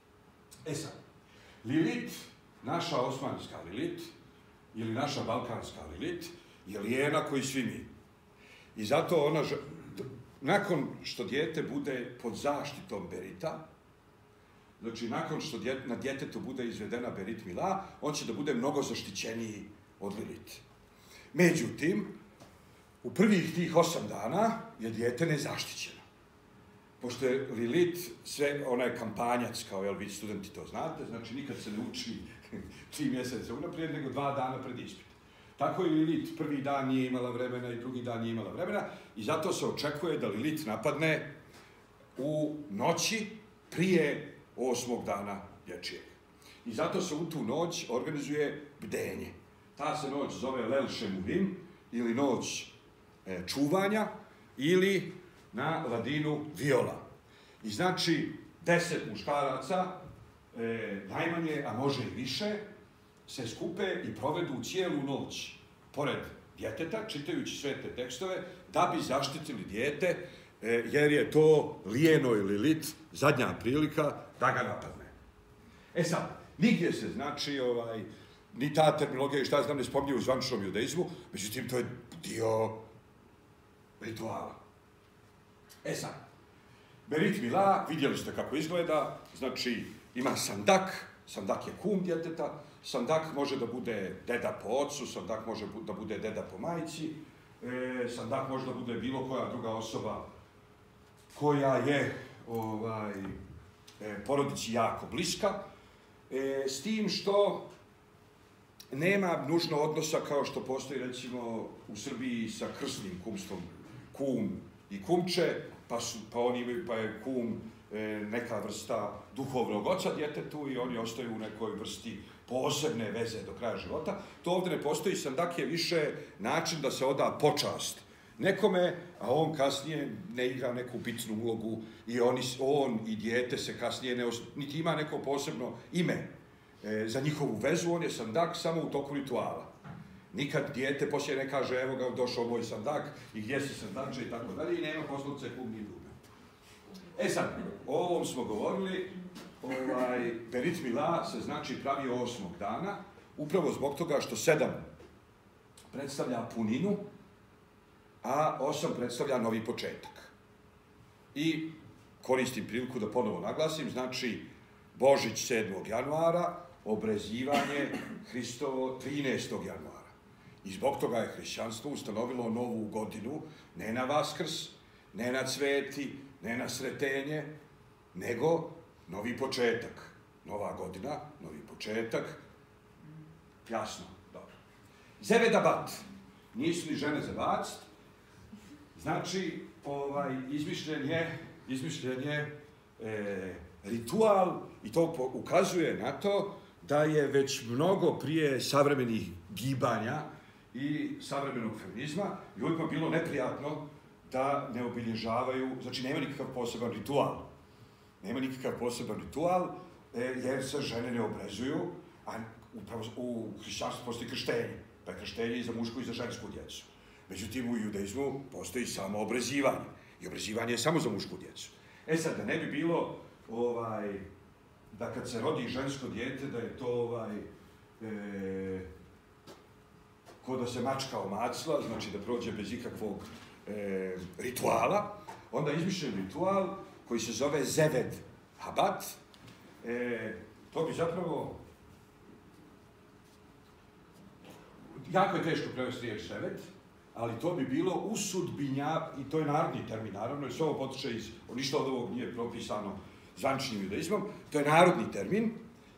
A: E sad, Lilit, naša osmanska Lilit, ili naša balkanska Lilit, je lijena koji svi mi. I zato ona, nakon što dijete bude pod zaštitom Berita, znači, nakon što djet, na djetetu bude izvedena Berit Mila, on će da bude mnogo zaštićeniji od Lilit. Međutim, u prvih tih osam dana je dijete nezaštićeno. Pošto je Lilit, sve, ona je kampanjac, kao jel vi studenti to znate, znači nikad se ne uči tri mjeseca unaprijed, nego dva dana pred ispit. Tako i Lilit prvi dan nije imala vremena i drugi dan nije imala vremena i zato se očekuje da Lilit napadne u noći prije osmog dana dječjeg. I zato se u tu noć organizuje bdenje. Ta se noć zove Lel Shemurim, ili noć e, čuvanja, ili na ladinu viola. I znači, deset muškaraca, e, najmanje, a može i više, se skupe i provedu cijelu noć pored djeteta, čitajući sve te tekstove, da bi zaštitili dijete, e, jer je to lijeno ili Lilit zadnja prilika da ga napadne. E sad, nigdje se znači, ovaj, ni ta terminologija i šta znam ne spominje u zvaničnom judaizmu, međutim to je dio rituala. E sad, Berit Mila, vidjeli ste kako izgleda, znači ima sandak, sandak je kum djeteta, sandak može da bude deda po ocu, sandak može da bude deda po majci, e, sandak može da bude bilo koja druga osoba koja je ovaj, e, porodici jako bliska, e, s tim što nema nužno odnosa kao što postoji recimo u Srbiji sa krsnim kumstvom, kum i kumče, pa, su, pa, oni, pa je kum e, neka vrsta duhovnog oca djetetu i oni ostaju u nekoj vrsti posebne veze do kraja života. To ovdje ne postoji, sandak je više način da se oda počast nekome, a on kasnije ne igra neku bitnu ulogu i oni, on i dijete se kasnije ne, niti ima neko posebno ime e, za njihovu vezu, on je sandak samo u toku rituala. Nikad dijete poslije ne kaže evo ga došao moj sandak i gdje si sandače i tako dalje i nema poslovce kum ni druga. E sad, o ovom smo govorili, ovaj, Berit Mila se znači pravi osmog dana, upravo zbog toga što sedam predstavlja puninu, a osam predstavlja novi početak. I koristim priliku da ponovo naglasim, znači Božić sedmog januara, obrezivanje Hristovo trinaestog januara. I zbog toga je hrišćanstvo ustanovilo novu godinu, ne na Vaskrs, ne na Cveti, ne na sretenje, nego novi početak. Nova godina, novi početak. Jasno, dobro. Zevedabat. Nisu ni žene za bacit. Znači, ovaj, izmišljen je, izmišljen je e, ritual i to po, ukazuje na to da je već mnogo prije savremenih gibanja i savremenog feminizma ljudima bilo neprijatno da ne obilježavaju, znači nema nikakav poseban ritual. Nema nikakav poseban ritual, e, jer se žene ne obrezuju, a upravo u hrišćanstvu postoji krštenje. Pa je krštenje i za mušku i za žensku djecu. Međutim, u judaizmu postoji samo obrezivanje. I obrezivanje je samo za mušku djecu. E sad, da ne bi bilo, ovaj, da kad se rodi žensko dijete, da je to ovaj, e, ko da se mačka omacla, znači da prođe bez ikakvog e, rituala, onda je izmišljen ritual koji se zove Zeved Habat. E, to bi zapravo... Jako je teško prevesti riječ Zeved, ali to bi bilo usudbinja, i to je narodni termin, naravno, jer se ovo potiče iz, ništa od ovog nije propisano zvaničnim judaizmom, to je narodni termin.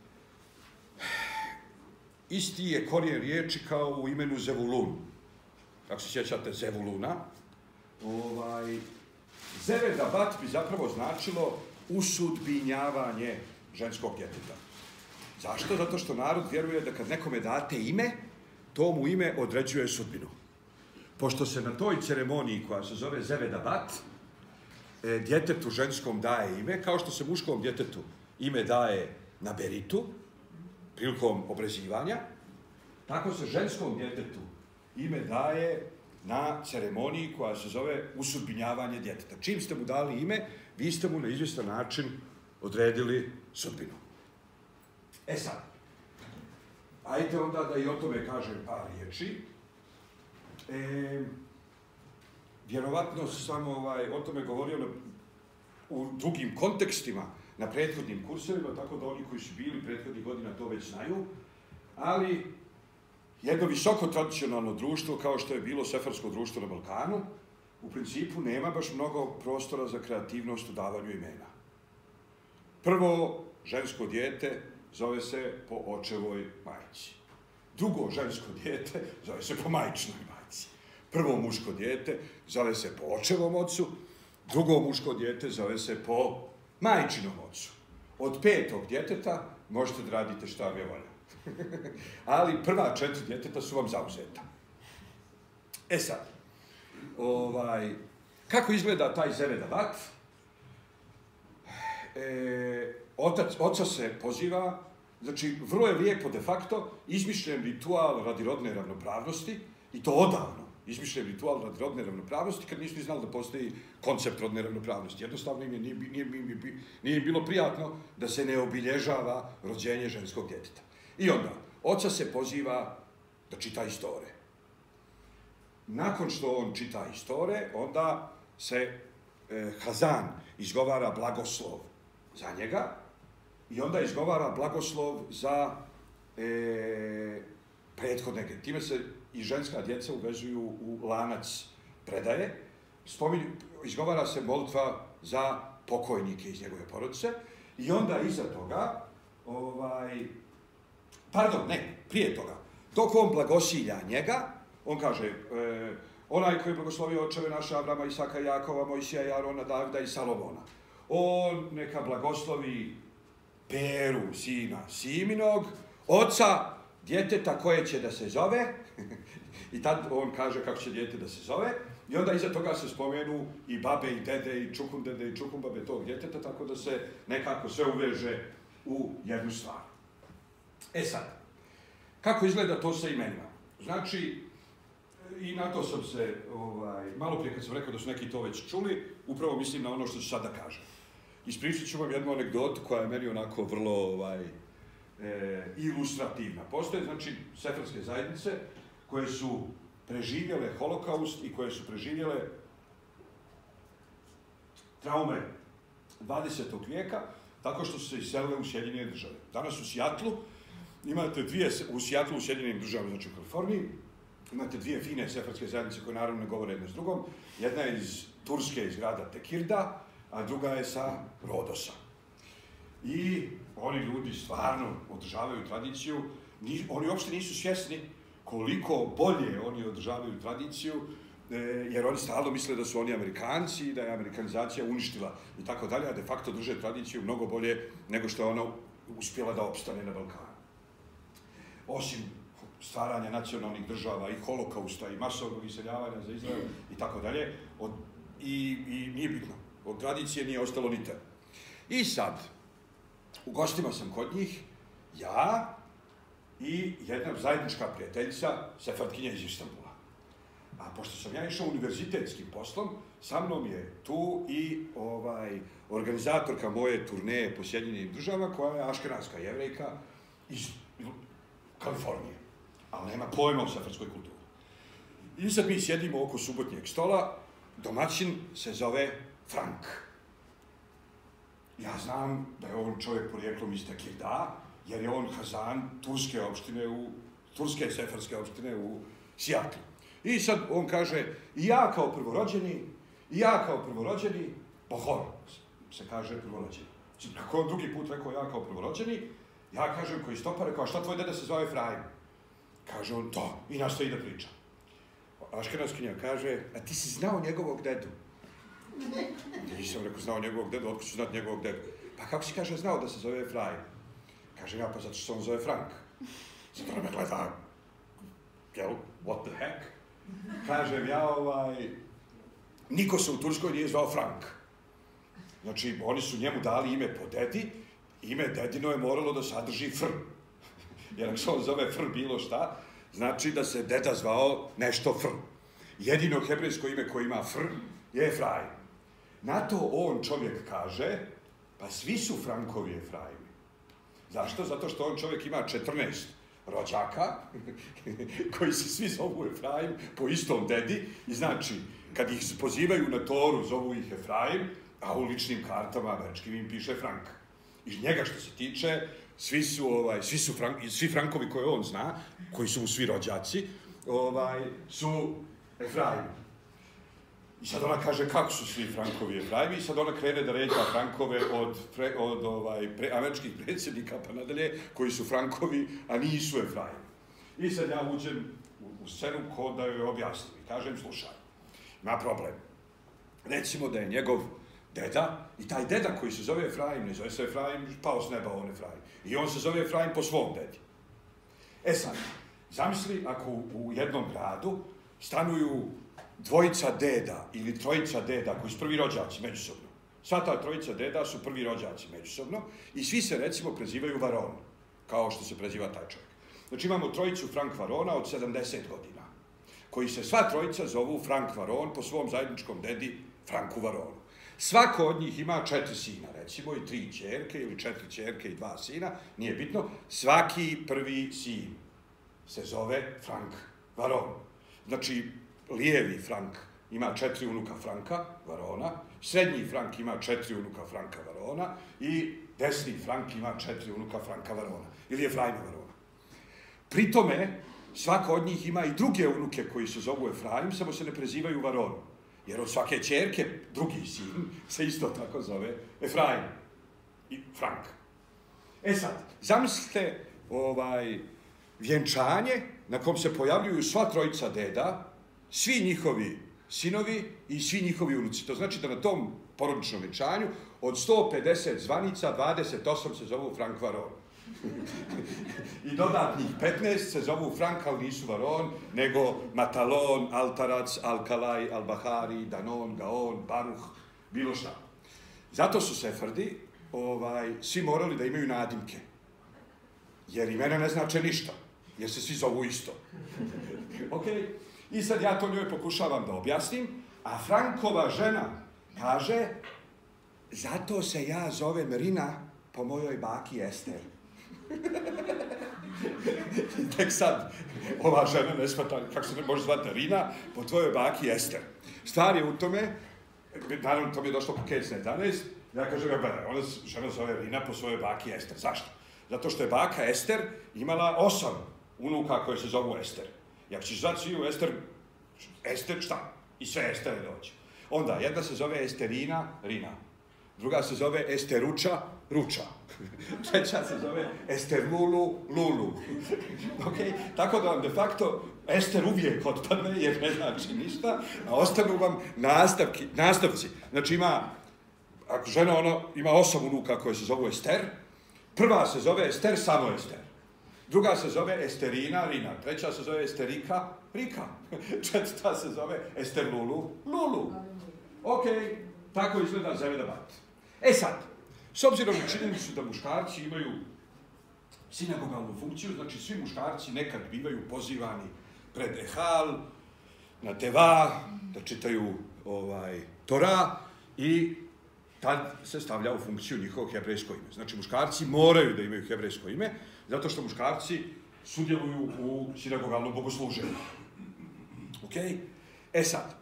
A: Isti je korijen riječi kao u imenu Zevulun. Kako se sjećate Zevuluna? Ovaj, Zevedabat bi zapravo značilo usudbinjavanje ženskog djeteta. Zašto? Zato što narod vjeruje da kad nekome date ime, to mu ime određuje sudbinu. Pošto se na toj ceremoniji koja se zove Zevedabat, djetetu ženskom daje ime, kao što se muškom djetetu ime daje na beritu, prilikom obrezivanja, tako se ženskom djetetu ime daje na ceremoniji koja se zove usudbinjavanje djeteta. Čim ste mu dali ime, vi ste mu na izvjestan način odredili sudbinu. E sad, ajde onda da i o tome kažem par riječi. E, vjerovatno sam ovaj, o tome govorio na, u drugim kontekstima na prethodnim kursevima, tako da oni koji su bili prethodnih godina to već znaju, ali jedno visoko tradicionalno društvo, kao što je bilo sefarsko društvo na Balkanu, u principu nema baš mnogo prostora za kreativnost u davanju imena. Prvo, žensko dijete zove se po očevoj majci. Drugo žensko dijete zove se po majčinoj majci. Prvo muško dijete zove se po očevom ocu, drugo muško dijete zove se po majčinom ocu. Od petog djeteta možete da radite šta vam je volja. Ali prva četiri djeteta su vam zauzeta. E sad, ovaj, kako izgleda taj Zevedabat? E, otac, oca se poziva, znači vrlo je lijepo de facto izmišljen ritual radi rodne ravnopravnosti, i to odavno izmišljen ritual radi rodne ravnopravnosti, kad nisu ni znali da postoji koncept rodne ravnopravnosti. Jednostavno im je, nije, nije, nije, nije bilo prijatno da se ne obilježava rođenje ženskog djeteta. I onda, oca se poziva da čita istore. Nakon što on čita istore, onda se e, Hazan izgovara blagoslov za njega i onda izgovara blagoslov za e, prethodnike. Time se i ženska djeca uvezuju u lanac predaje. Spominju, izgovara se molitva za pokojnike iz njegove porodice i onda iza toga, ovaj, pardon, ne, prije toga, dok on blagosilja njega, on kaže, e, onaj koji je blagoslovio očeve naše Avrama, Isaka, Jakova, Mojsija, Jarona, Davida i Salomona. On neka blagoslovi Peru, sina Siminog, oca djeteta koje će da se zove, i tad on kaže kako će djete da se zove, i onda iza toga se spomenu i babe, i dede, i čukundede, i čukumbabe tog djeteta, tako da se nekako sve uveže u jednu stvar. E sad, kako izgleda to sa imenima? Znači, i na to sam se, ovaj, malo prije kad sam rekao da su neki to već čuli, upravo mislim na ono što ću sada kažem. Ispričat ću vam jednu anegdotu koja je meni onako vrlo ovaj, e, ilustrativna. Postoje, znači, sefarske zajednice koje su preživjele holokaust i koje su preživjele traume dvadesetog vijeka tako što su se iselile u Sjedinjene države. Danas u Sijatlu imate dvije, u Sijatlu u Sjedinjenim državama, znači u Kaliforniji, imate dvije fine sefarske zajednice koje naravno ne govore jedna s drugom. Jedna je iz Turske, iz grada Tekirda, a druga je sa Rodosa. I oni ljudi stvarno održavaju tradiciju, oni uopšte nisu svjesni koliko bolje oni održavaju tradiciju, jer oni stalno misle da su oni Amerikanci i da je amerikanizacija uništila i tako dalje, a de facto drže tradiciju mnogo bolje nego što je ona uspjela da opstane na Balkanu. Osim stvaranja nacionalnih država i holokausta i masovnog iseljavanja za Izrael i tako dalje, i, i nije bitno, od tradicije nije ostalo ni te. I sad, u gostima sam kod njih, ja i jedna zajednička prijateljica, Sefardkinja iz Istanbula. A pošto sam ja išao univerzitetskim poslom, sa mnom je tu i ovaj, organizatorka moje turneje po Sjedinjenim državama, koja je aškenaska jevrejka iz Kalifornije, ali nema pojma o sefardskoj kulturi. I sad mi sjedimo oko subotnjeg stola, domaćin se zove Frank. Ja znam da je on čovjek porijeklom iz Tekirda, jer je on Hazan turske opštine, u, turske sefardske opštine u Sijatlu. I sad on kaže, i ja kao prvorođeni, i ja kao prvorođeni, Bohor se kaže prvorođeni. Kako on drugi put rekao ja kao prvorođeni, ja kažem koji stopa, rekao, a šta tvoj deda se zove Efraim? Kaže on, to, i nastavi da priča. Aškenaskinja kaže, a ti si znao njegovog dedu? Nisam rekao znao njegovog dedu, otko ću znati njegovog dedu? Pa kako si, kaže, znao da se zove Efraim? Kaže, ja, pa zato što se on zove Frank. Zato ona me gleda, jel, what the heck? Kažem, ja, ovaj, niko se u Turskoj nije zvao Frank. Znači, oni su njemu dali ime po dedi, ime dedino je moralo da sadrži fr. Jer ako se on zove fr bilo šta, znači da se deda zvao nešto fr. Jedino hebrejsko ime koje ima fr je Efraim. Na to on čovjek kaže, pa svi su Frankovi Efraimi. Zašto? Zato što on čovjek ima četrnaest rođaka, koji se svi zovu Efraim po istom dedi, i znači, kad ih pozivaju na Toru, zovu ih Efraim, a u ličnim kartama američkim im piše Frank. Iz njega što se tiče, svi su, ovaj, svi su Frank, svi Frankovi koje on zna, koji su mu svi rođaci, ovaj, su Efraim. I sad ona kaže kako su svi Frankovi Efraimi, i sad ona krene da ređa Frankove od, pre, od ovaj, pre, američkih predsjednika pa nadalje, koji su Frankovi, a nisu Efraimi. I sad ja uđem u, u scenu ko da joj objasnim i kažem, slušaj, ima problem. Recimo da je njegov deda, i taj deda koji se zove Efraim, ne zove se Efraim, pao s neba on Efraim. I on se zove Efraim po svom dedi. E sad, zamisli ako u, u jednom gradu stanuju dvojica deda ili trojica deda koji su prvi rođaci međusobno. Sva ta trojica deda su prvi rođaci međusobno i svi se recimo prezivaju Varon, kao što se preziva taj čovjek. Znači imamo trojicu Frank Varona od sedamdeset godina, koji se sva trojica zovu Frank Varon po svom zajedničkom dedi Franku Varonu. Svako od njih ima četiri sina, recimo, i tri ćerke, ili četiri ćerke i dva sina, nije bitno. Svaki prvi sin se zove Frank Varon. Znači, lijevi Frank ima četiri unuka Franka Varona, srednji Frank ima četiri unuka Franka Varona i desni Frank ima četiri unuka Franka Varona, ili Efraima Varona. Pri tome, svako od njih ima i druge unuke koji se zovu Efraim, samo se ne prezivaju Varon. Jer od svake ćerke, drugi sin, se isto tako zove Efraim i Frank. E sad, zamislite ovaj, vjenčanje na kom se pojavljuju sva trojica deda, svi njihovi sinovi i svi njihovi unuci. To znači da na tom porodičnom vjenčanju od sto pedeset zvanica, dvadeset osam se zovu Frank Varon. I dodatnih petnaest se zovu Frank, ali nisu Varon, nego Matalon, Altarac, Alkalaj, Albahari, Danon, Gaon, Baruh, bilo šta. Zato su Sefardi ovaj, svi morali da imaju nadimke. Jer imena ne znače ništa, jer se svi zovu isto. Okay? I sad ja to njoj pokušavam da objasnim, a Frankova žena kaže, zato se ja zovem Rina po mojoj baki Ester. I tek sad, ova žena ne shvata kako se ne može zvati Rina po tvojoj baki Ester. Stvar je u tome, naravno to mi je došlo po Kec jedanaest, ja kažem, ja gledaj, ona žena zove Rina po svojoj baki Ester. Zašto? Zato što je baka Ester imala osam unuka koje se zovu Ester. I ako ćeš zvati svi u Ester, Ester šta? I sve Estere dođe. Onda, jedna se zove Esterina, Rina. druga se zove Esteruča, ruča. Treća se zove Ester Lulu, Lulu. Okay? Tako da vam de facto Ester uvijek otpadne jer ne znači ništa, a ostanu vam nastavki, nastavci. Znači ima, ako žena ono, ima osam unuka koje se zovu Ester, prva se zove Ester, samo Ester. Druga se zove Esterina, Rina. Treća se zove Esterika, Rika. Četvrta se zove Ester Lulu, Lulu. Ok, tako izgleda Zeveda Bat. E sad, s obzirom na činjenicu da muškarci imaju sinagogalnu funkciju, znači svi muškarci nekad bivaju pozivani pred Ehal, na Teva, da čitaju ovaj, Tora i tad se stavlja u funkciju njihovo hebrejsko ime. Znači muškarci moraju da imaju hebrejsko ime, zato što muškarci sudjeluju u sinagogalnom bogosluženju. Ok? E sad,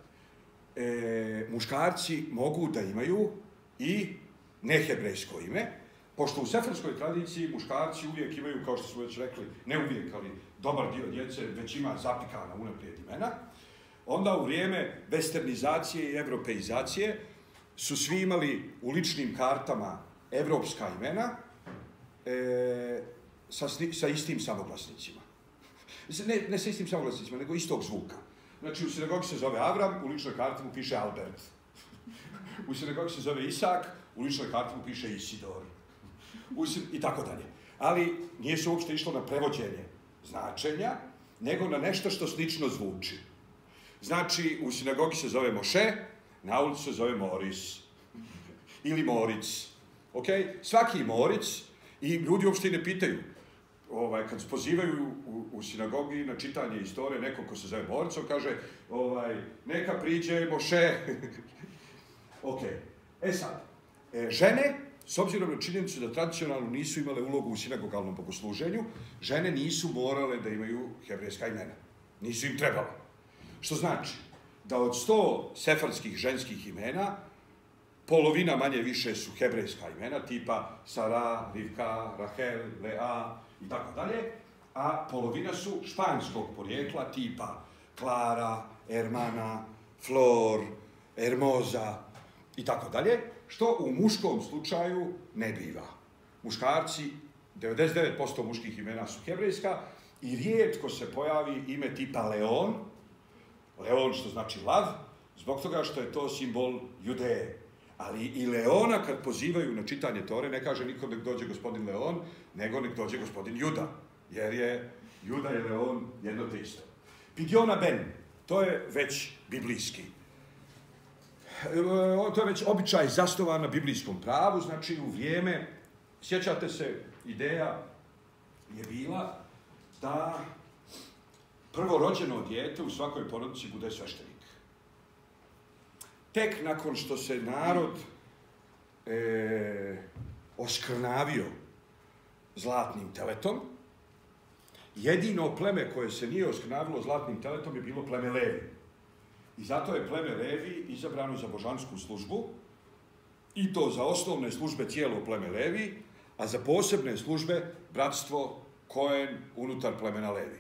A: e, muškarci mogu da imaju i nehebrejsko ime, pošto u seferskoj tradiciji muškarci uvijek imaju, kao što smo već rekli, ne uvijek, ali dobar dio djece već ima zapikana unaprijed imena, onda u vrijeme westernizacije i evropeizacije su svi imali u ličnim kartama evropska imena e, sa, sa istim samoglasnicima. Ne, ne sa istim samoglasnicima, nego istog zvuka. Znači, u sinagogi se zove Avram, u ličnoj karti mu piše Albert. U sinagogi se zove Isak, u ličnoj karti mu piše Isidor. I tako dalje. Ali nije se uopšte išlo na prevođenje značenja, nego na nešto što slično zvuči. Znači, u sinagogi se zove Moše, na ulici se zove Moris. Ili Moric. Ok? Svaki Moric, i ljudi uopšte i ne pitaju. Ovaj, kad se pozivaju u, u sinagogi na čitanje istorije nekog ko se zove Moric, on kaže, ovaj, neka priđe Moše. Ok. E sad, e, žene, s obzirom na činjenicu da tradicionalno nisu imale ulogu u sinagogalnom bogosluženju, žene nisu morale da imaju hebrejska imena. Nisu im trebala. Što znači da od sto sefarskih ženskih imena, polovina manje više su hebrejska imena, tipa Sara, Rivka, Rahel, Lea i tako dalje, a polovina su španskog porijekla, tipa Klara, Hermana, Flor, Hermosa i tako dalje, što u muškom slučaju ne biva. Muškarci, devedeset devet posto muških imena su hebrejska i rijetko se pojavi ime tipa Leon, Leon što znači lav, zbog toga što je to simbol Judeje. Ali i Leona kad pozivaju na čitanje Tore, ne kaže niko nek dođe gospodin Leon, nego nek dođe gospodin Juda, jer je Juda i Leon jedno te isto. Pidjona Ben, to je već biblijski. To je već običaj zasnovan na biblijskom pravu, znači u vrijeme, sjećate se, ideja je bila da prvorođeno dijete u svakoj porodici bude sveštenik. Tek nakon što se narod e, oskrnavio zlatnim teletom, jedino pleme koje se nije oskrnavilo zlatnim teletom je bilo pleme Levi. I zato je pleme Levi izabrano za božansku službu, i to za osnovne službe cijelo pleme Levi, a za posebne službe bratstvo Kohen unutar plemena Levi.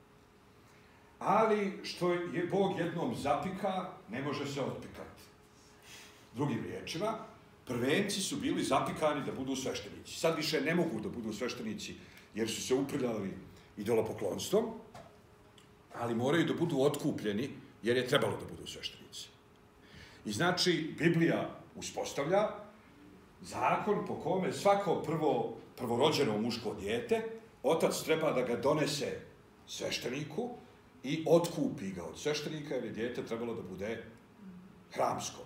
A: Ali što je Bog jednom zapika, ne može se otpikati. Drugim riječima, prvenci su bili zapikani da budu sveštenici. Sad više ne mogu da budu sveštenici jer su se uprljali idolopoklonstvom, ali moraju da budu otkupljeni jer je trebalo da budu sveštenici. I znači, Biblija uspostavlja zakon po kome svako prvo, prvorođeno muško dijete, otac treba da ga donese svešteniku i otkupi ga od sveštenika jer je dijete trebalo da bude hramsko.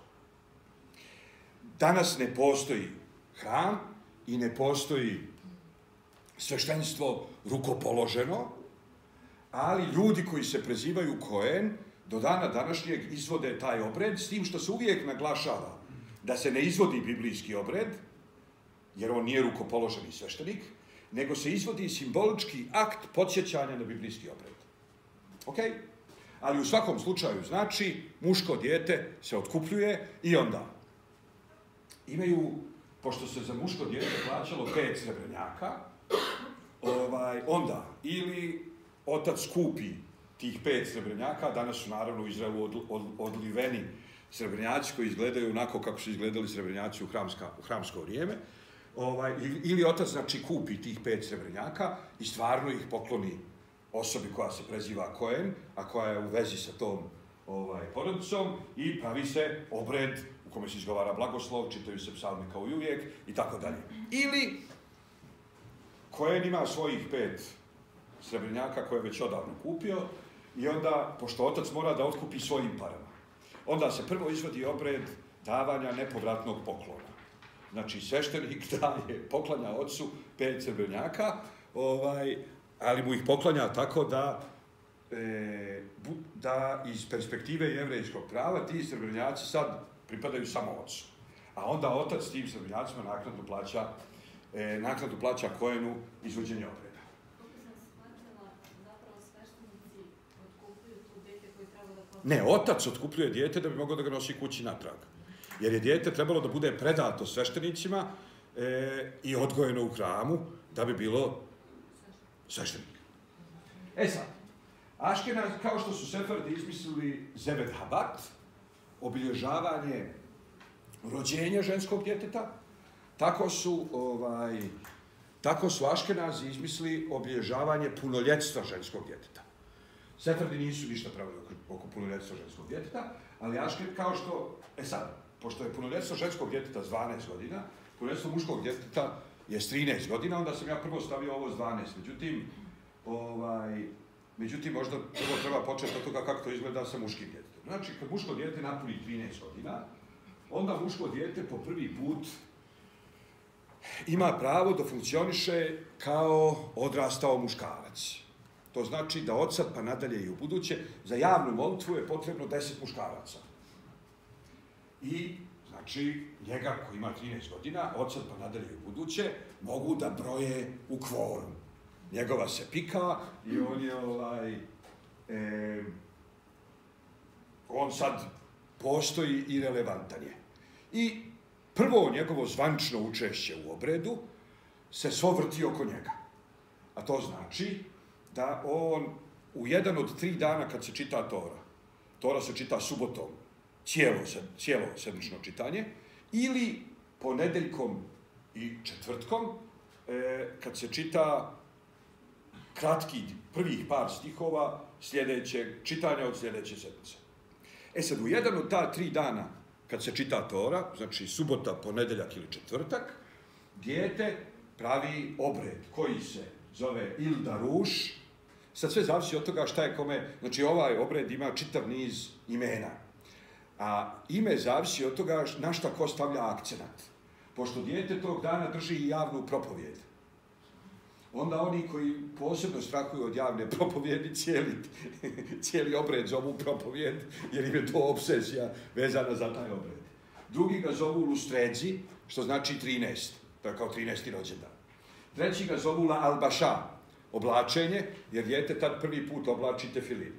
A: Danas ne postoji hram i ne postoji sveštenstvo rukopoloženo, ali ljudi koji se prezivaju Kohen do dana današnjeg izvode taj obred, s tim što se uvijek naglašava da se ne izvodi biblijski obred, jer on nije rukopoloženi sveštenik, nego se izvodi simbolički akt podsjećanja na biblijski obred. Ok? Ali u svakom slučaju znači, muško dijete se otkupljuje i onda imaju, pošto se za muško dijete plaćalo pet srebrnjaka, ovaj, onda ili otac kupi tih pet srebrnjaka, danas su naravno u Izraelu od, od, odliveni Srebrnjaci koji izgledaju onako kako su izgledali Srebrnjaci u, hramska, u hramsko vrijeme, ovaj, ili otac znači kupi tih pet srebrnjaka i stvarno ih pokloni osobi koja se preziva Kohen, a koja je u vezi sa tom ovaj, porodicom i pravi se obred u kome se izgovara blagoslov, čitaju se psalmi kao i uvijek i tako dalje. Ili Kohen ima svojih pet srebrnjaka koje je već odavno kupio i onda, pošto otac mora da otkupi svojim parama, onda se prvo izvodi obred davanja nepovratnog poklona. Znači, sveštenik daje, poklanja ocu pet srebrnjaka, ovaj, ali mu ih poklanja tako da, e, da iz perspektive jevrejskog prava ti srebrnjaci sad pripadaju samo ocu. A onda otac tim srebrnjacima naknadno plaća, e, naknadno plaća Kohenu izvođenje obreda. Ne, otac otkupljuje dijete da bi mogao da ga nosi kući natrag. Jer je dijete trebalo da bude predato sveštenicima e, i odgojeno u hramu da bi bilo sveštenik. E sad, Aškenaz, kao što su Sefardi izmislili Zebed Habat, obilježavanje rođenja ženskog djeteta, tako su, ovaj, tako su Aškenazi izmislili obilježavanje punoljetstva ženskog djeteta. Sefardi nisu ništa pravili oko punoljetstva ženskog djeteta, ali Ašken, kao što, e sad, pošto je punoljetstvo ženskog djeteta s dvanaest godina, punoljetstvo muškog djeteta je s trinaest godina, onda sam ja prvo stavio ovo s dvanaest. Međutim, ovaj, međutim, možda prvo treba početi od toga kako to izgleda sa muškim djetetom. Znači, kad muško dijete napuni trinaest godina, onda muško dijete po prvi put ima pravo da funkcioniše kao odrastao muškarac. To znači da od sad pa nadalje i u buduće za javnu molitvu je potrebno deset muškaraca. I, znači, njega koji ima trinaest godina, od sad pa nadalje i u buduće, mogu da broje u kvorum. Njegova se pika i on je, ovaj, e, on sad postoji i relevantan je. I prvo njegovo zvančno učešće u obredu se svo vrti oko njega. A to znači da on u jedan od tri dana kad se čita Tora, Tora se čita subotom, cijelo, cijelo sedmično čitanje, ili ponedeljkom i četvrtkom, e, kad se čita kratki prvih par stihova sljedećeg čitanja od sljedeće sedmice. E sad, u jedan od ta tri dana kad se čita Tora, znači subota, ponedeljak ili četvrtak, dijete pravi obred koji se zove Ildaruš. Sad sve zavisi od toga šta je kome, znači ovaj obred ima čitav niz imena. A ime zavisi od toga na šta ko stavlja akcenat. Pošto dijete tog dana drži i javnu propovijed, onda oni koji posebno strahuju od javne propovjedi cijeli, cijeli obred zovu propovijed, jer im je to obsesija vezana za taj obred. Drugi ga zovu lustrezi, što znači trinaest, to je kao trinaesti rođendan. Treći ga zovu la albaša, oblačenje, jer dijete tad prvi put oblači tefilin.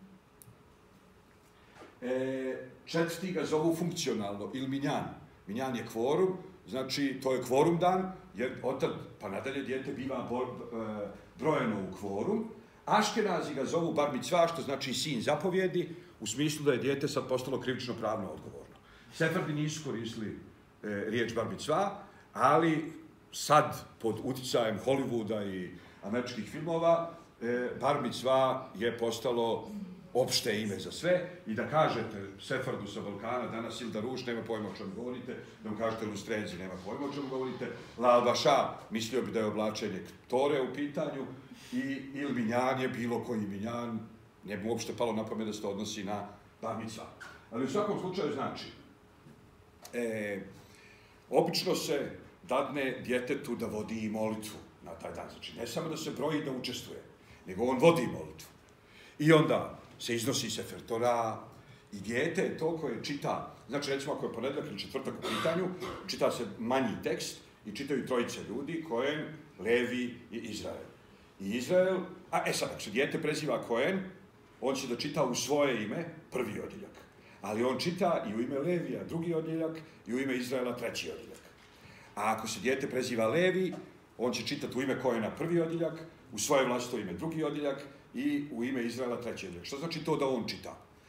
A: E, četvrti ga zovu funkcionalno, ili minjan. Minjan je kvorum, znači to je kvorum dan, jer otad pa nadalje dijete biva bo, e, brojeno u kvorum. Aškenazi ga zovu bar micva, što znači sin zapovjedi, u smislu da je dijete sad postalo krivično pravno odgovorno. Sefardi nisu koristili e, riječ bar micva, ali sad pod utjecajem Hollywooda i američkih filmova, e, bar micva je postalo opšte ime za sve i da kažete Sefardu sa Balkana, danas Ildaruš, nema pojma o čemu govorite, da mu kažete lustrezi, nema pojma o čemu govorite, la albaša, mislio bi da je oblačenje Tore u pitanju i il minjan je bilo koji minjan, ne bi uopšte palo na pamet da se to odnosi na bar micva. Ali u svakom slučaju znači, e, obično se dadne djetetu da vodi i molitvu na taj dan. Znači, ne samo da se broji da učestvuje, nego on vodi molitvu. I onda se iznosi Sefer Tora i dijete je to koje čita, znači recimo ako je ponedeljak ili četvrtak u pitanju, čita se manji tekst i čitaju trojice ljudi, Kohen, Levi i Izrael. I Izrael, a e sad, ako se dijete preziva Kohen, on će da čita u svoje ime prvi odjeljak. Ali on čita i u ime Levija drugi odjeljak i u ime Izraela treći odjeljak. A ako se dijete preziva Levi, on će čitati u ime Kohena prvi odjeljak, u svoje vlastito ime drugi odjeljak i u ime Izraela treći odjeljak. Što znači to da on čita?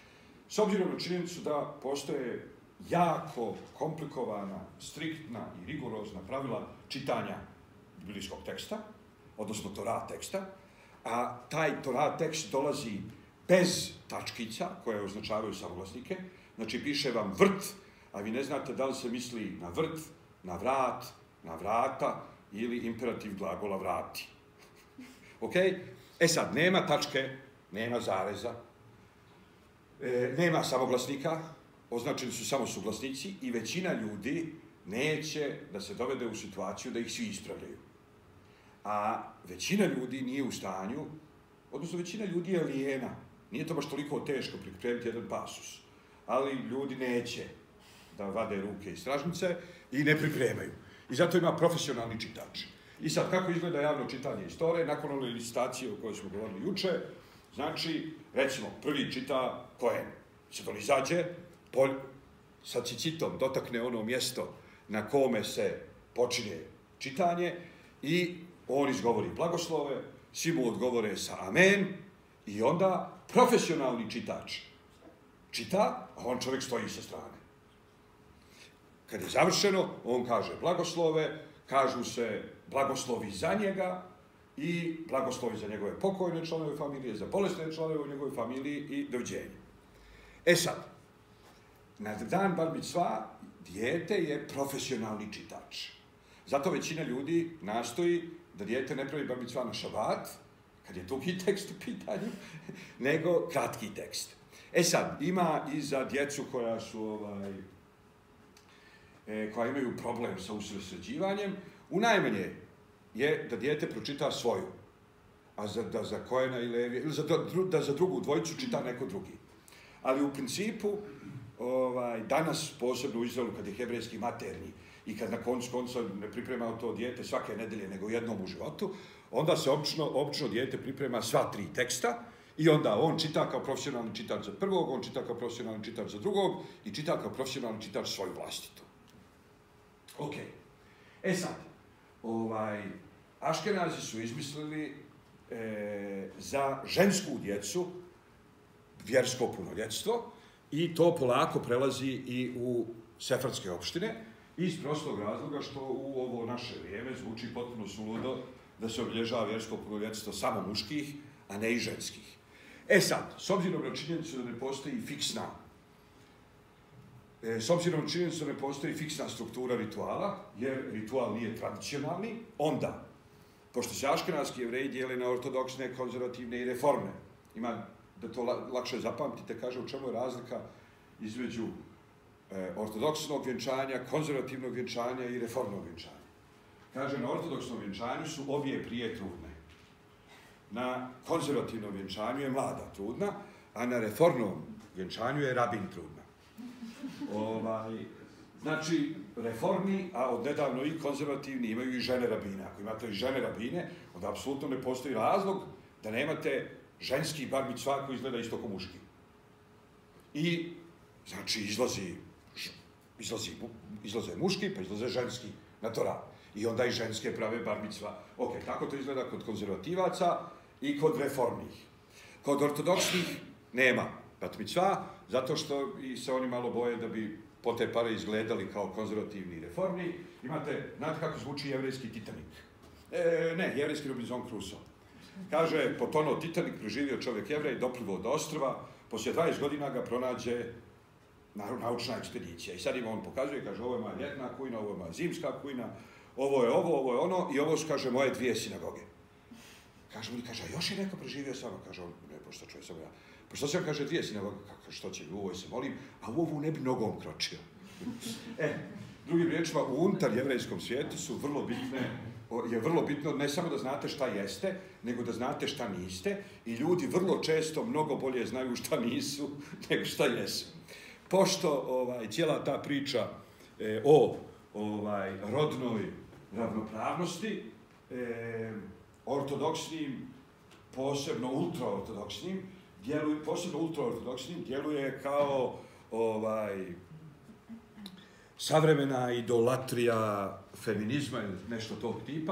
A: s obzirom na činjenicu da postoje jako komplikovana, striktna i rigorozna pravila čitanja biblijskog teksta, odnosno Torah teksta, a taj Torah tekst dolazi bez tačkica koje označavaju samoglasnike, znači piše vam vrt, a vi ne znate da li se misli na vrt, na vrat, na vrata ili imperativ glagola vrati. Ok? E sad, nema tačke, nema zareza, e, nema samoglasnika, označeni su samo suglasnici i većina ljudi neće da se dovede u situaciju da ih svi ispravljaju. A većina ljudi nije u stanju, odnosno većina ljudi je lijena. Nije to baš toliko teško pripremiti jedan pasus, ali ljudi neće da vade ruke iz stražnice i ne pripremaju. I zato ima profesionalni čitač. I sad, kako izgleda javno čitanje istorije, nakon one licitacije o kojoj smo govorili juče, znači, recimo, prvi čita Kohen. Sad on izađe, pol, sa cicitom dotakne ono mjesto na kome se počinje čitanje i on izgovori blagoslove, svi mu odgovore sa amen i onda profesionalni čitač čita, a on čovjek stoji sa strane. Kad je završeno, on kaže blagoslove, kažu se blagoslovi za njega i blagoslovi za njegove pokojne članove familije, za bolesne članove u njegovoj familiji i doviđenje. E sad, na dan bar micva dijete je profesionalni čitač. Zato većina ljudi nastoji da dijete ne pravi bar micva na šabat, kad je dugi tekst u pitanju, nego kratki tekst. E sad, ima i za djecu koja su ovaj, e, koja imaju problem sa usredsređivanjem, unajmanje je da dijete pročita svoju, a za, da za Kohena i Levija, ili za, da za drugu dvojicu čita neko drugi. Ali u principu, ovaj, danas, posebno u Izraelu, kad je hebrejski maternji i kad na koncu konca ne priprema to dijete svake nedelje, nego jednom u životu, onda se obično, obično dijete priprema sva tri teksta i onda on čita kao profesionalni čitač za prvog, on čita kao profesionalni čitač za drugog i čita kao profesionalni čitač svoju vlastitu. Ok. E sad, ovaj, Aškenazi su izmislili e, za žensku djecu vjersko punoljetstvo i to polako prelazi i u sefardske opštine iz prostog razloga što u ovo naše vrijeme zvuči potpuno suludo da se obilježava vjersko punoljetstvo samo muških, a ne i ženskih. E sad, s obzirom na činjenicu da ne postoji fiksna e, s obzirom na činjenicu da ne postoji fiksna struktura rituala, jer ritual nije tradicionalni, onda, pošto se aškenazski jevreji dijele na ortodoksne, konzervativne i reformne, ima da to lakše zapamtite, kaže u čemu je razlika između e, ortodoksnog vjenčanja, konzervativnog vjenčanja i reformnog vjenčanja. Kaže, na ortodoksnom vjenčanju su obje prije trudne. Na konzervativnom vjenčanju je mlada trudna, a na reformnom vjenčanju je rabin trudna. Ovaj, znači, reformni, a odnedavno i konzervativni imaju i žene rabine. Ako imate i žene rabine, onda apsolutno ne postoji razlog da nemate ženski bar micva koji izgleda isto kao muški. I, znači, izlazi, izlazi, izlaze muški, pa izlaze ženski na Torah. I onda i ženske prave bar micva. Ok, tako to izgleda kod konzervativaca i kod reformnih. Kod ortodoksnih nema bat micva, zato što i se oni malo boje da bi po te pare izgledali kao konzervativni i reformni. Imate, znate kako zvuči jevrejski Titanik? E, ne, jevrejski Robinson Crusoe. Kaže, potonuo Titanik, preživio čovjek jevrej, doplivao do ostrva, poslije dvadeset godina ga pronađe naučna ekspedicija. I sad im on pokazuje, kaže, ovo je moja ljetna kujna, ovo je moja zimska kujna, ovo je ovo, ovo je ono, i ovo su, kaže, moje dvije sinagoge. Kaže mu, kaže, a još je neko preživio s vama? Kaže on, ne, pošto čuje samo ja. Pošto sam, kaže, dvije sinagoge, kako, što će, u ovoj se molim, a u ovu ne bi nogom kročio. E, drugim riječima, u unutar jevrejskom svijetu su vrlo bitne, je vrlo bitno ne samo da znate šta jeste, nego da znate šta niste, i ljudi vrlo često mnogo bolje znaju šta nisu nego šta jesu. Pošto ovaj, cijela ta priča e, o ovaj, rodnoj ravnopravnosti, e, ortodoksnim, posebno ultraortodoksnim, djeluje, posebno ultraortodoksnim, djeluje kao ovaj, savremena idolatrija feminizma ili nešto tog tipa,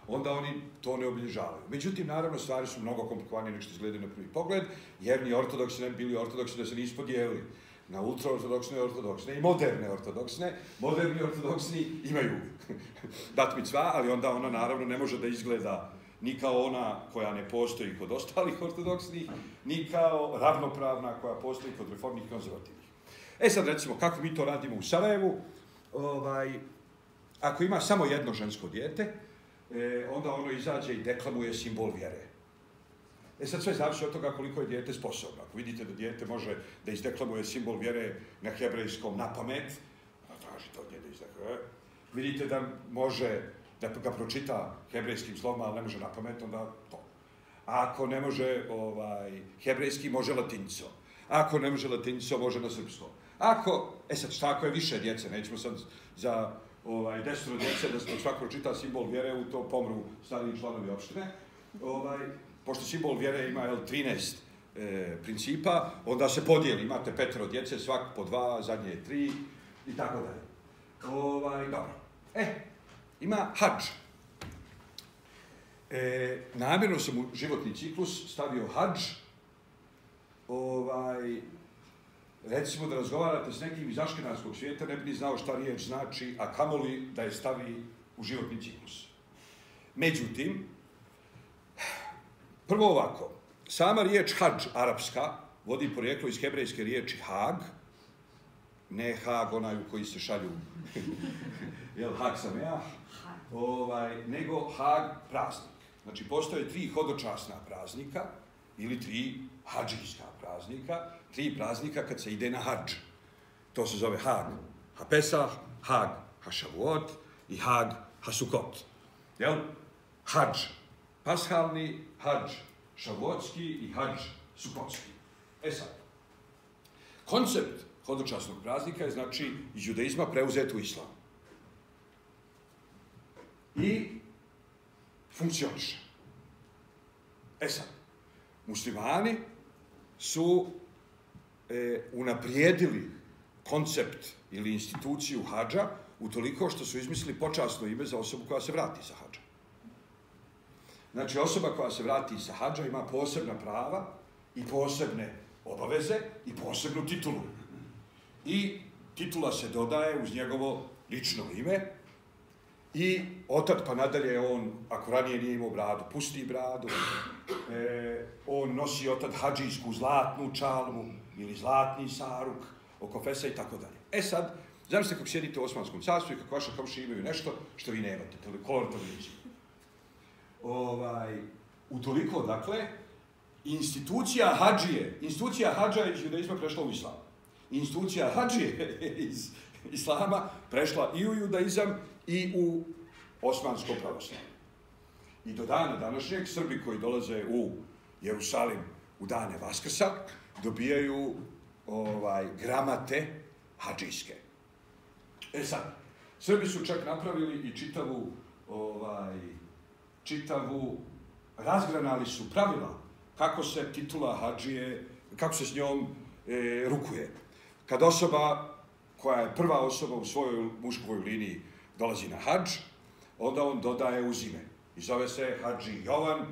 A: onda oni to ne obilježavaju. Međutim, naravno, stvari su mnogo komplikovanije nego što izgledaju na prvi pogled, jer ni ortodoksi ne bi bili ortodoksi da se nisu podijelili na ultraortodoksne i ortodoksne i moderne ortodoksne. Moderni ortodoksni imaju bat micva, ali onda ona naravno ne može da izgleda ni kao ona koja ne postoji kod ostalih ortodoksnih, ni kao ravnopravna koja postoji kod reformnih i konzervativnih. E sad recimo, kako mi to radimo u Sarajevu, ovaj, ako ima samo jedno žensko dijete, e, onda ono izađe i deklamuje simbol vjere. E sad sve zavisi od toga koliko je dijete sposobno. Ako vidite da dijete može da izdeklamuje simbol vjere na hebrejskom na pamet, tražite od nje da izdeklamuje. Vidite da može da ga pročita hebrejskim slovima, ali ne može na pamet, onda to. Ako ne može ovaj, hebrejski, može latinco. Ako ne može latinco, može na srpskom. Ako, e sad šta ako je više djece, nećemo sad za ovaj, desetoro djece da svako pročita simbol vjere, u to pomru stariji članovi opštine. Ovaj, pošto simbol vjere ima jel, trinaest e, principa, onda se podijeli, imate petero djece, svak po dva, zadnje je tri i tako dalje. Ovaj, dobro. E, ima hadž. E, namjerno sam u životni ciklus stavio hadž, ovaj, recimo da razgovarate s nekim iz aškenazskog svijeta, ne bi ni znao šta riječ znači, a kamoli da je stavi u životni ciklus. Međutim, prvo ovako, sama riječ hadž arapska vodi porijeklo iz hebrejske riječi hag, ne hag onaj u koji se šalju, jel, hag sameah, ovaj, nego hag praznik. Znači, postoje tri hodočasna praznika ili tri hadžijska praznika, tri praznika kad se ide na hadž. To se zove hag ha-pesah, hag ha-šavuot i hag ha-sukot. Jel? Hadž pashalni, hadž šavuotski i hadž sukotski. E sad, koncept hodočasnog praznika je, znači, iz judaizma preuzet u islam. I funkcioniše. E sad, muslimani su e, unaprijedili koncept ili instituciju hadža utoliko što su izmislili počasno ime za osobu koja se vrati sa hadža. Znači, osoba koja se vrati sa hadža ima posebna prava i posebne obaveze i posebnu titulu. I titula se dodaje uz njegovo lično ime i otad pa nadalje on, ako ranije nije imao bradu, pusti bradu, e, on nosi otad hadžijsku zlatnu čalmu ili zlatni saruk oko fesa i tako dalje. E sad, zamislite kako sjedite u Osmanskom carstvu i kako vaše komšije imaju nešto što vi nemate, kolor televiziju. Ovaj, utoliko, dakle, institucija hadžije, institucija hadža je iz judaizma prešla u islam. Institucija hadžije iz islama prešla i u judaizam i u osmansko pravoslavlje. I do dana današnjeg Srbi koji dolaze u Jerusalim u dane Vaskrsa dobijaju ovaj, gramate hadžijske. E sad, Srbi su čak napravili i čitavu, ovaj, čitavu, razgranali su pravila kako se titula hadžije, kako se s njom e, rukuje. Kad osoba koja je prva osoba u svojoj muškoj liniji dolazi na hadž, onda on dodaje uz ime. I zove se Hadži Jovan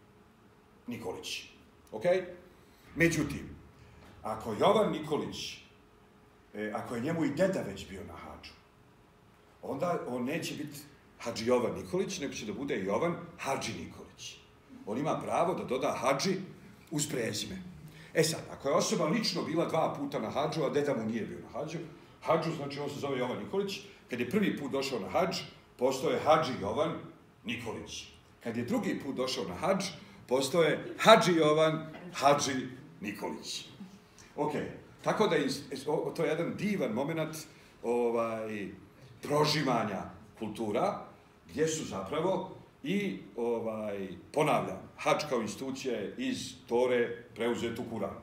A: Nikolić. Ok? Međutim, ako Jovan Nikolić, e, ako je njemu i deda već bio na hadžu, onda on neće biti Hadži Jovan Nikolić, nego će da bude Jovan Hadži Nikolić. On ima pravo da doda hadži uz prezime. E sad, ako je osoba lično bila dva puta na hadžu, a deda mu nije bio na hadžu, hadžu, znači on se zove Jovan Nikolić, kad je prvi put došao na hadž, postoje Hadži Jovan Nikolić. Kad je drugi put došao na hadž, postoje Hadži Jovan Hadži Nikolić. Ok, tako da je, to je jedan divan moment ovaj, prožimanja kultura, gdje su zapravo i, ovaj, ponavljam, hadž kao institucija je iz Tore preuzet u Kuran.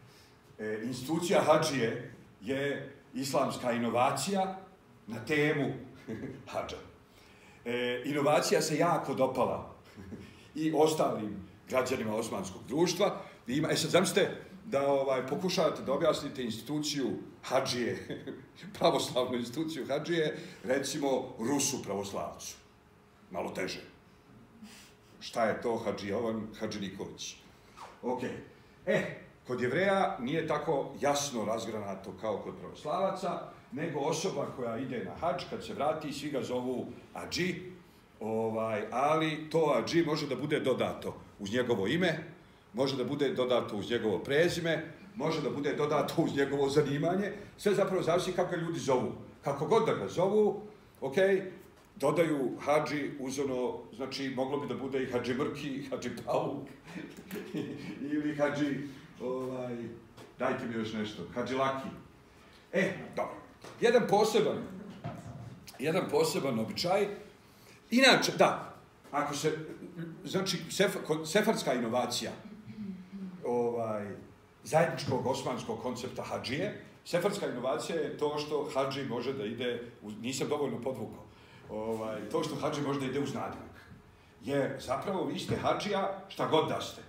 A: E, institucija hadžije je islamska inovacija na temu hadža. E, inovacija se jako dopala i ostalim građanima osmanskog društva. Ima, e sad, zamislite da ovaj, pokušavate da objasnite instituciju hadžije, pravoslavnu instituciju hadžije, recimo Rusu pravoslavcu. Malo teže. šta je to Hadži Jovan, Hadži Nikolić. Ok. E, kod Jevreja nije tako jasno razgranato kao kod pravoslavaca, nego osoba koja ide na hadž, kad se vrati, svi ga zovu Hadži, ovaj, ali to Hadži može da bude dodato uz njegovo ime, može da bude dodato uz njegovo prezime, može da bude dodato uz njegovo zanimanje, sve zapravo zavisi kako ga ljudi zovu. Kako god da ga zovu, ok, dodaju Hadži uz ono, znači moglo bi da bude i Hadži Mrki, Hadži Pauk, ili Hadži, ovaj, dajte mi još nešto, Hadži Laki. E, dobro, jedan poseban, jedan poseban običaj, inače, da, ako se, znači, sef, sefardska inovacija, ovaj, zajedničkog osmanskog koncepta hadžije, sefardska inovacija je to što hadži može da ide, uz, nisam dovoljno podvukao, ovaj, to što hadži može da ide uz nadimak. Jer zapravo vi ste hadžija šta god da ste.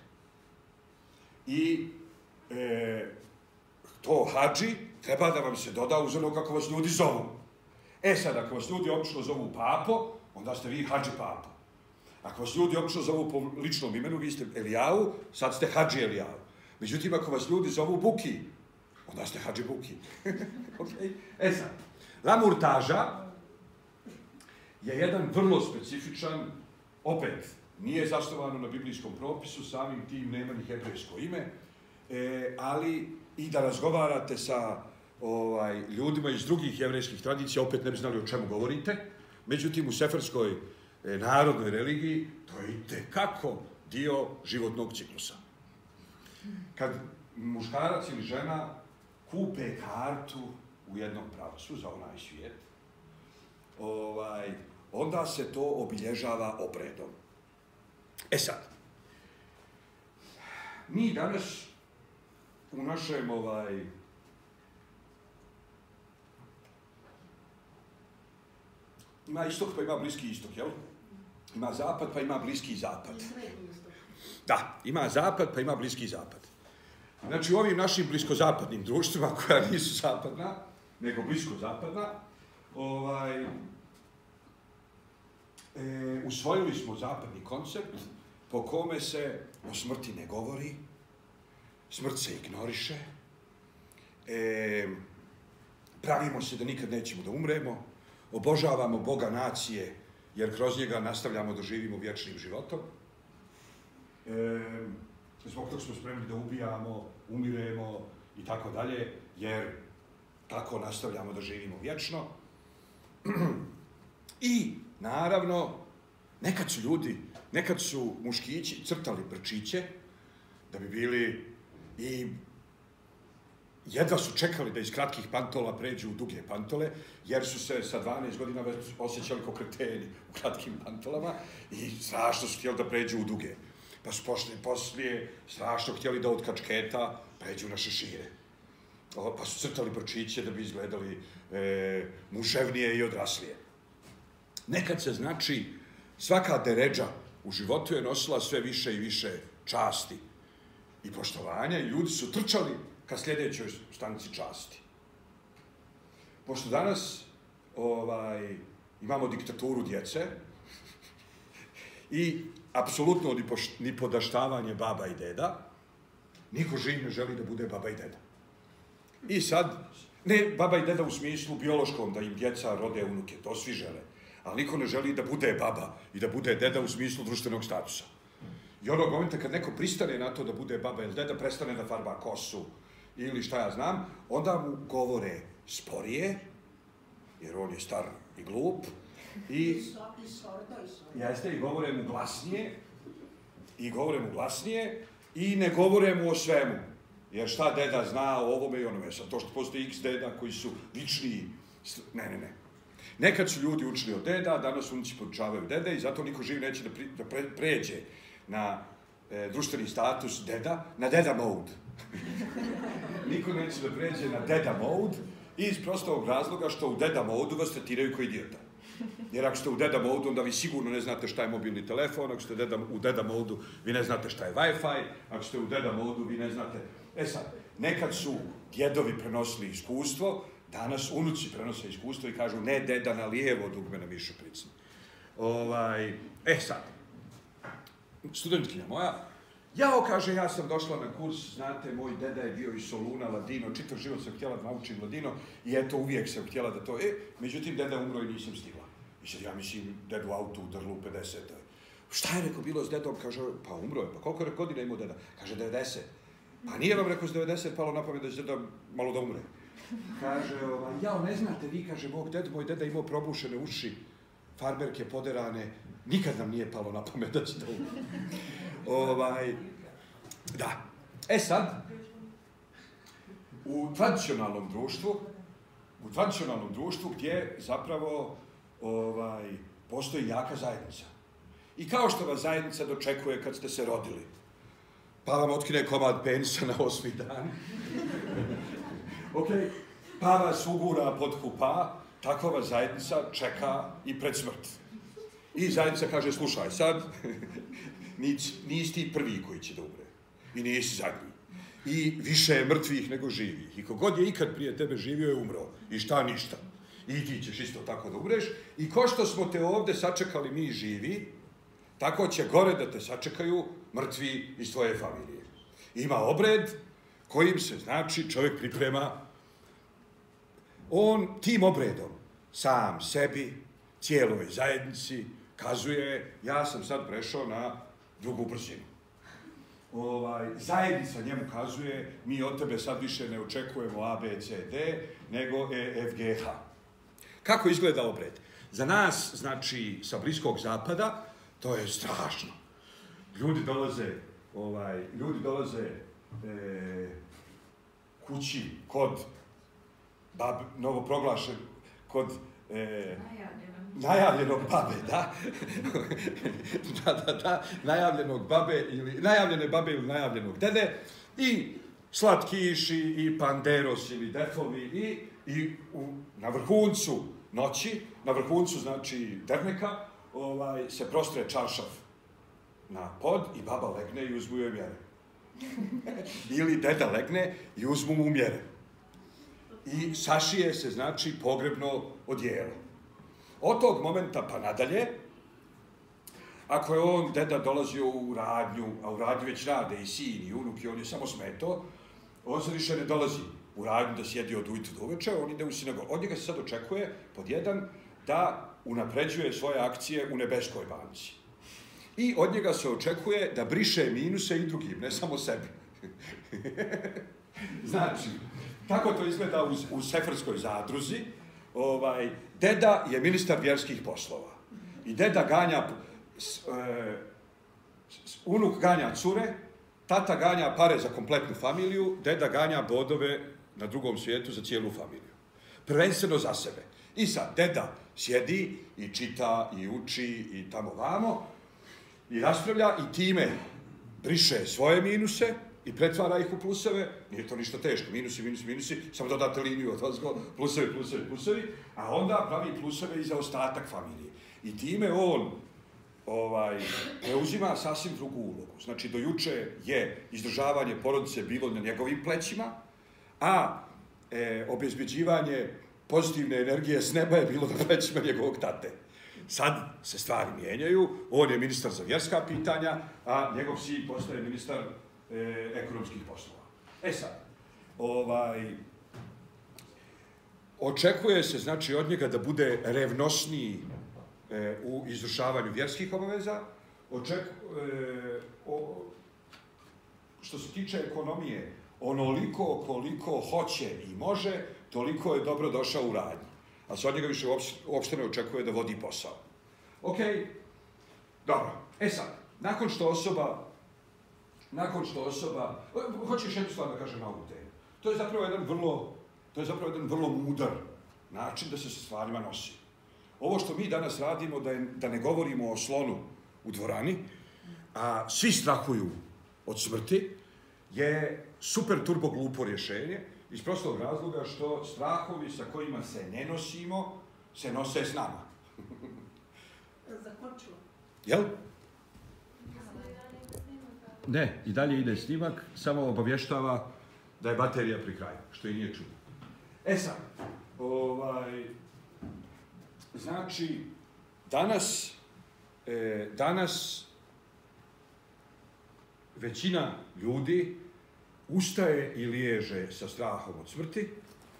A: I e, to hadži treba da vam se doda uz ono kako vas ljudi zovu. E sad, ako vas ljudi obično zovu Papo, onda ste vi hadži Papo. Ako vas ljudi obično zovu po ličnom imenu, vi ste Elijahu, sad ste hadži Elijahu. Međutim, ako vas ljudi zovu Buki, onda ste hadži Buki. Okay. E sad, lamurtaža je jedan vrlo specifičan, opet, nije zasnovano na biblijskom propisu, samim tim nema ni hebrejsko ime, e, ali i da razgovarate sa ovaj, ljudima iz drugih jevrejskih tradicija, opet ne bi znali o čemu govorite. Međutim, u sefarskoj e, narodnoj religiji to je itekako dio životnog ciklusa. Kad muškarac ili žena kupe kartu u jednom pravcu za onaj svijet, ovaj, onda se to obilježava obredom. E sad, mi danas u našem ovaj, ima istok pa ima bliski istok, jel? Ima zapad pa ima bliski zapad. Da, ima zapad pa ima bliski zapad. Znači u ovim našim bliskozapadnim društvima koja nisu zapadna, nego bliskozapadna, ovaj, e, usvojili smo zapadni koncept po kome se o smrti ne govori, smrt se ignoriše, e, pravimo se da nikad nećemo da umremo, obožavamo Boga nacije, jer kroz njega nastavljamo da živimo vječnim životom. E, zbog toga smo spremni da ubijamo, umiremo i tako dalje, jer tako nastavljamo da živimo vječno. I, naravno, nekad su ljudi, nekad su muškići crtali brčiće, da bi bili i jedva su čekali da iz kratkih pantola pređu u duge pantole, jer su se sa dvanaest godina već osjećali kao kreteni u kratkim pantolama i strašno su htjeli da pređu u duge. Pa su pošli poslije strašno htjeli da od kačketa pređu na šešire. Pa su crtali brčiće da bi izgledali e, muževnije i odraslije. Nekad se, znači, svaka deređa u životu je nosila sve više i više časti i poštovanja i ljudi su trčali ka sljedećoj stanici časti. Pošto danas ovaj, imamo diktaturu djece i apsolutno ni podaštavanje baba i deda, niko živ ne želi da bude baba i deda. I sad, ne baba i deda u smislu biološkom, da im djeca rode unuke, to svi žele, ali niko ne želi da bude baba i da bude deda u smislu društvenog statusa. I onog momenta kad neko pristane na to da bude baba ili deda, prestane da farba kosu ili šta ja znam, onda mu govore sporije, jer on je star i glup, i jeste, i govore mu glasnije, i govore mu glasnije, i ne govore mu o svemu. Jer šta deda zna o ovome i onome, sad to što postoji x deda koji su ličniji, ne, ne, ne. Nekad su ljudi učili od deda, danas unuci podučavaju dede i zato niko živ neće da, pri, da pre, pređe na e, društveni status deda, na deda mode. Niko neće da pređe na deda mode iz prostog razloga što u deda mode vas tretiraju kao idiota. Jer ako ste u deda mode, onda vi sigurno ne znate šta je mobilni telefon, ako ste deda, u deda mode, vi ne znate šta je Wi-Fi, ako ste u deda mode, vi ne znate... E sad, nekad su djedovi prenosili iskustvo, danas unuci prenose iskustvo i kažu ne deda na lijevo dugme na mišu pricni. Ovaj, e sad, studentkinja moja, jao, kaže, ja sam došla na kurs, znate, moj deda je bio iz Soluna, ladino, čitav život sam htjela da naučim ladino i eto, uvijek sam htjela da to, e, međutim, deda umro i nisam stigla. I sad ja mislim, dedu auto udrlo u pedeset. Šta je, rekao, bilo s dedom? Kaže, pa umro je, pa koliko godina imao deda? Kaže, devedeset. Pa nije vam, rekao, s devedeset palo na pamet da će deda malo da umre. Kaže, ovaj, jao, ne znate vi, kaže, mog deda, moj deda imao probušene uši, farmerke poderane, nikad nam nije palo na pamet da će da umre. Ovaj, da. E sad, u tradicionalnom društvu, u tradicionalnom društvu gdje zapravo ovaj, postoji jaka zajednica. I kao što vas zajednica dočekuje kad ste se rodili, pa vam otkine komad penisa na osmi dan, okay. Pa vas ugura pod hupa, takva vas zajednica čeka i pred smrt. I zajednica kaže, slušaj, sad nisi ti prvi koji će da umre. I nisi zadnji. I više je mrtvih nego živih. I kogod je ikad prije tebe živio je umro. I šta ništa. I ti ćeš isto tako da umreš. I ko što smo te ovde sačekali mi živi, tako će gore da te sačekaju mrtvi iz tvoje familije. Ima obred kojim se, znači, čovjek priprema. On tim obredom sam sebi, cijeloj zajednici, kazuje, ja sam sad prešao na drugu brzinu. Ovaj, zajednica njemu kazuje, mi od tebe sad više ne očekujemo A, B, C, D, nego E, F, G, H. Kako izgleda obred? Za nas, znači, sa Bliskog zapada, to je strašno. Ljudi dolaze, ovaj, ljudi dolaze e, kući kod bab, novoproglašen, kod e, najavljenog babe, da? da, da, da, najavljenog babe ili, najavljene babe ili najavljenog dede i slatkiši i panderos ili defovi i, i u, na vrhuncu noći, na vrhuncu, znači, derneka, ovaj, se prostre čaršaf na pod i baba legne i uzmu joj mjere. Ili deda legne i uzmu mu mjere. I sašije se, znači, pogrebno odijelo. Od tog momenta pa nadalje, ako je on, deda, dolazio u radnju, a u radnju već rade i sin i unuk i on je samo smeto, on se više ne dolazi u radnju da sjedi od ujutru do uveče, on ide u sinagogu. Od njega se sad očekuje, pod jedan, da unapređuje svoje akcije u Nebeskoj banci. I od njega se očekuje da briše minuse i drugim, ne samo sebi. Znači, kako to izgleda u, u Seferskoj zadruzi? Ovaj, deda je ministar vjerskih poslova. I deda ganja, s, e, s, unuk ganja cure, tata ganja pare za kompletnu familiju, deda ganja bodove na drugom svijetu za cijelu familiju. Prvenstveno za sebe. I sad, deda sjedi i čita i uči i tamo vamo i raspravlja i time briše svoje minuse i pretvara ih u pluseve. Nije to ništa teško. Minusi, minusi, minusi. Samo dodate liniju od vas, plusevi, plusevi, plusevi. A onda pravi pluseve i za ostatak familije. I time on ovaj, preuzima sasvim drugu ulogu. Znači, do juče je izdržavanje porodice bilo na njegovim plećima, a e, obezbeđivanje pozitivne energije s neba je bilo na plećima njegovog tate. Sad se stvari mijenjaju, on je ministar za vjerska pitanja, a njegov sin postaje ministar e, ekonomskih poslova. E sad, ovaj, očekuje se, znači, od njega da bude revnosniji e, u izvršavanju vjerskih obaveza. Očeku, e, o, što se tiče ekonomije, onoliko koliko hoće i može, toliko je dobro došao u radnju. A se od njega više uopšte ne očekuje da vodi posao. Ok, dobro. E sad, nakon što osoba, nakon što osoba, hoćeš jednu stvar da kažem na ovu temu. To je zapravo jedan vrlo, to je zapravo jedan vrlo mudar način da se sa stvarima nosi. Ovo što mi danas radimo, da, je, da ne govorimo o slonu u dvorani, a svi strahuju od smrti, je super turbo glupo rješenje, iz prostog razloga što strahovi sa kojima se ne nosimo, se nose s nama.
D: Zakočilo.
A: Jel? Ne, i dalje ide snimak, samo obavještava da je baterija pri kraju, što i nije čudno. E sad, ovaj, znači, danas, e, danas većina ljudi ustaje i liježe sa strahom od smrti,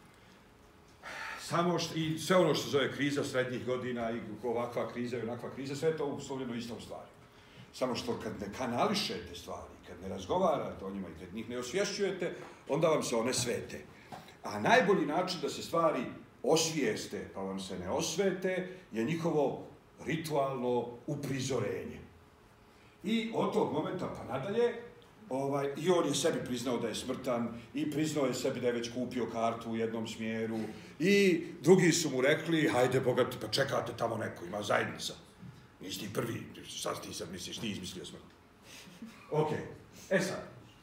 A: samo što, i sve ono što se zove kriza srednjih godina i ovakva kriza i onakva kriza, sve je to uslovljeno istom stvari. Samo što kad ne kanališete stvari, kad ne razgovarate o njima i kad njih ne osvješćujete, onda vam se one svete. A najbolji način da se stvari osvijeste, pa vam se ne osvete, je njihovo ritualno uprizorenje. I od tog momenta pa nadalje, ovaj, i on je sebi priznao da je smrtan, i priznao je sebi da je već kupio kartu u jednom smjeru, i drugi su mu rekli, hajde bogati, pa čekate tamo neko, ima zajednica. Nisi ti prvi, sad ti sad misliš, ti izmislio smrt. Ok, e sad,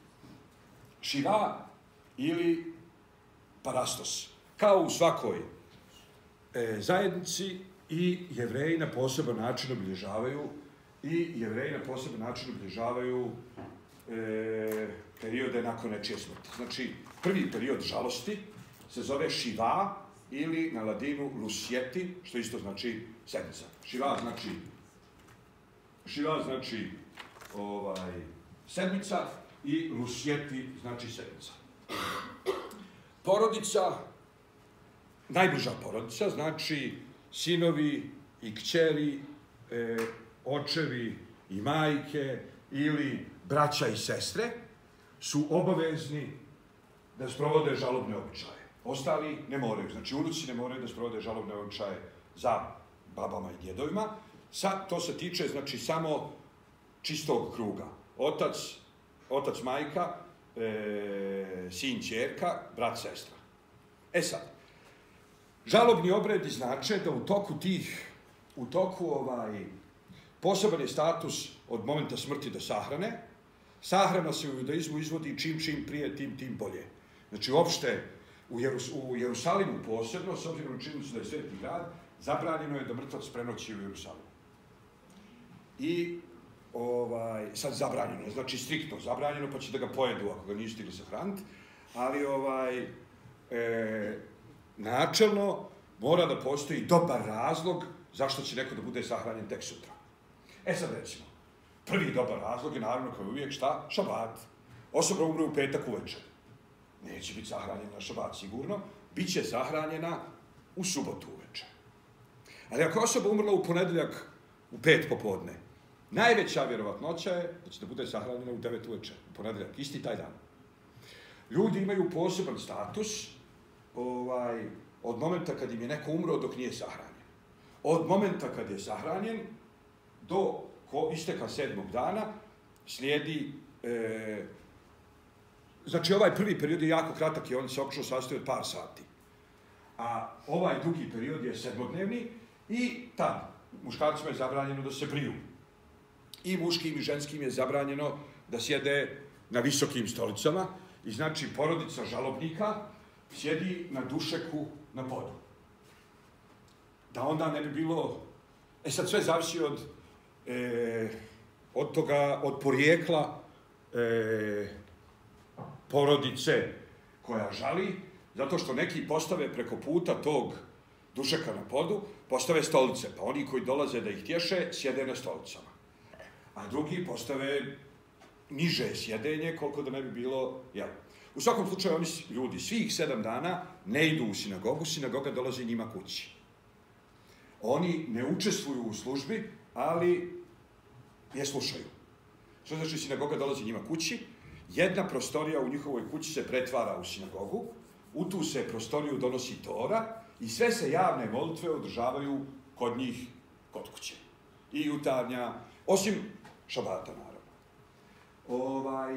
A: Šiva ili Parastos, kao u svakoj e, zajednici, i Jevreji na poseban način obilježavaju i Jevreji na poseban način obilježavaju e, periode nakon nečije smrti. Znači, prvi period žalosti se zove Šiva ili na ladinu Lusjeti, što isto znači sedmica. Šiva znači Šiva znači ovaj, sedmica i Lusjeti znači sedmica. Porodica, najbliža porodica, znači sinovi i kćeri, e, očevi i majke ili braća i sestre su obavezni da sprovode žalobne običaje. Ostali ne moraju. Znači, unuci ne moraju da sprovode žalobne običaje za babama i djedovima. Sa, to se tiče, znači, samo čistog kruga. Otac, otac majka, e, sin ćerka, brat sestra. E sad, žalobni obredi znače da u toku tih, u toku ovaj, poseban je status od momenta smrti do sahrane. Sahrana se u judaizmu izvodi čim čim prije, tim tim bolje. Znači, uopšte, u, Jerus, u Jerusalimu posebno, s obzirom na činjenicu da je sveti grad, zabranjeno je da mrtvac prenoći u Jerusalimu. I, ovaj, sad zabranjeno, znači striktno zabranjeno, pa će da ga pojedu ako ga nisu stigli sahraniti, ali ovaj, e, načelno mora da postoji dobar razlog zašto će neko da bude sahranjen tek sutra. E sad recimo, prvi dobar razlog je naravno kao uvijek šta? Šabat. Osoba umre u petak uveče. Neće biti sahranjena na šabat sigurno, bit će sahranjena u subotu uveče. Ali ako osoba umrla u ponedeljak u pet popodne, najveća vjerovatnoća je da će da bude sahranjena u devet uveče, u ponedeljak, isti taj dan. Ljudi imaju poseban status ovaj, od momenta kad im je neko umro dok nije sahranjen. Od momenta kad je sahranjen do ko isteka sedmog dana slijedi, e, znači ovaj prvi period je jako kratak i on se obično sastoji od par sati. A ovaj drugi period je sedmodnevni i tad muškarcima je zabranjeno da se briju. I muškim i ženskim je zabranjeno da sjede na visokim stolicama i znači porodica žalobnika sjedi na dušeku na podu. Da onda ne bi bilo... E sad sve zavisi od, e, od toga, od porijekla e, porodice koja žali, zato što neki postave preko puta tog dušeka na podu, postave stolice, pa oni koji dolaze da ih tješe, sjede na stolicama. A drugi postave niže sjedenje, koliko da ne bi bilo... Ja. U svakom slučaju, oni ljudi svih sedam dana ne idu u sinagogu, sinagoga dolazi njima kući. Oni ne učestvuju u službi, ali je slušaju. Što znači sinagoga dolazi njima kući? Jedna prostorija u njihovoj kući se pretvara u sinagogu, u tu se prostoriju donosi Tora i sve se javne molitve održavaju kod njih, kod kuće. I jutarnja, osim šabata, naravno. Ovaj,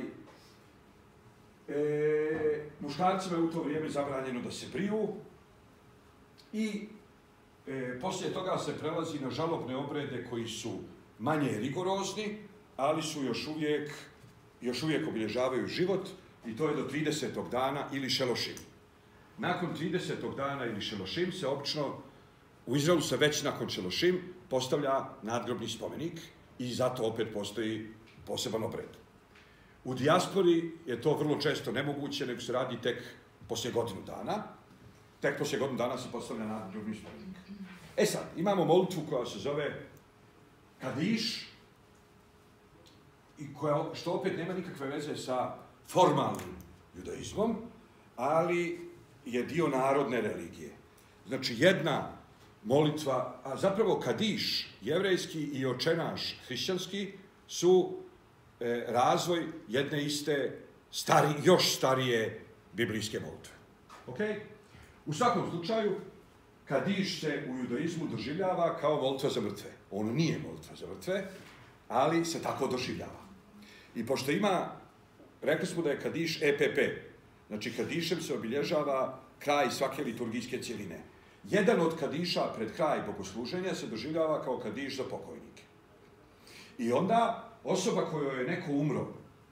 A: e, muškarcima je u to vrijeme zabranjeno da se briju i e, poslije toga se prelazi na žalobne obrede koji su manje rigorozni, ali su još uvijek, još uvijek obilježavaju život i to je do tridesetog dana ili šelošim. Nakon tridesetog dana ili šelošim se obično, u Izraelu se već nakon šelošim postavlja nadgrobni spomenik i zato opet postoji poseban obred. U dijaspori je to vrlo često nemoguće, nego se radi tek poslije godinu dana. Tek poslije godinu dana se postavlja nadgrobni spomenik. E sad, imamo molitvu koja se zove Kadiš i koja, što opet nema nikakve veze sa formalnim judaizmom, ali je dio narodne religije. Znači, jedna molitva, a zapravo kadiš, jevrejski i očenaš, hrišćanski, su e, razvoj jedne iste, stari, još starije biblijske molitve. Ok? U svakom slučaju, kadiš se u judaizmu doživljava kao molitva za mrtve. On nije molitva za mrtve, ali se tako doživljava. I pošto ima, rekli smo da je kadiš E P P, znači kadišem se obilježava kraj svake liturgijske cjeline. Jedan od kadiša pred kraj bogosluženja se doživljava kao kadiš za pokojnike. I onda osoba kojoj je neko umro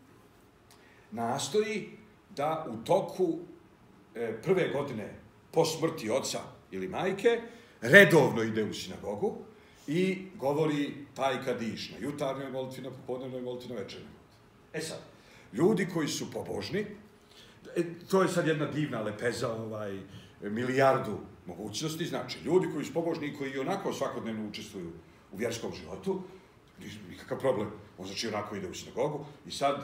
A: nastoji da u toku e, prve godine po smrti oca ili majke redovno ide u sinagogu i govori taj kadiš na jutarnjoj molitvi, na popodnevnoj molitvi, na večernjoj molitvi. E sad, ljudi koji su pobožni, e, to je sad jedna divna lepeza, ovaj, milijardu mogućnosti, znači, ljudi koji su pobožni i koji onako svakodnevno učestvuju u vjerskom životu, nikakav problem, on znači onako ide u sinagogu i sad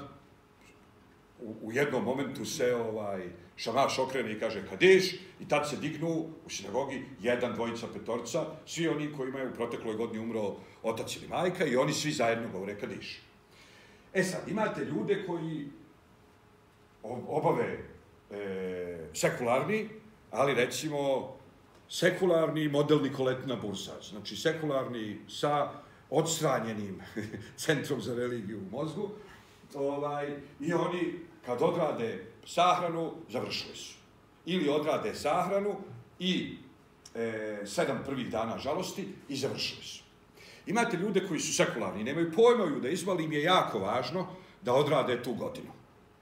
A: u, u jednom momentu se ovaj, šamaš okrene i kaže kadiš i tad se dignu u sinagogi jedan, dvojica, petorca, svi oni koji imaju u protekloj godini umro otac ili majka i oni svi zajedno govore kadiš. E sad, imate ljude koji obave e, sekularni, ali recimo sekularni model Nikoletina Bursac, znači sekularni sa odstranjenim centrom za religiju u mozgu, ovaj, i oni kad odrade sahranu, završili su. Ili odrade sahranu i e, sedam prvih dana žalosti i završili su. Imate ljude koji su sekularni, nemaju pojma o judaizmu, ali im je jako važno da odrade tu godinu.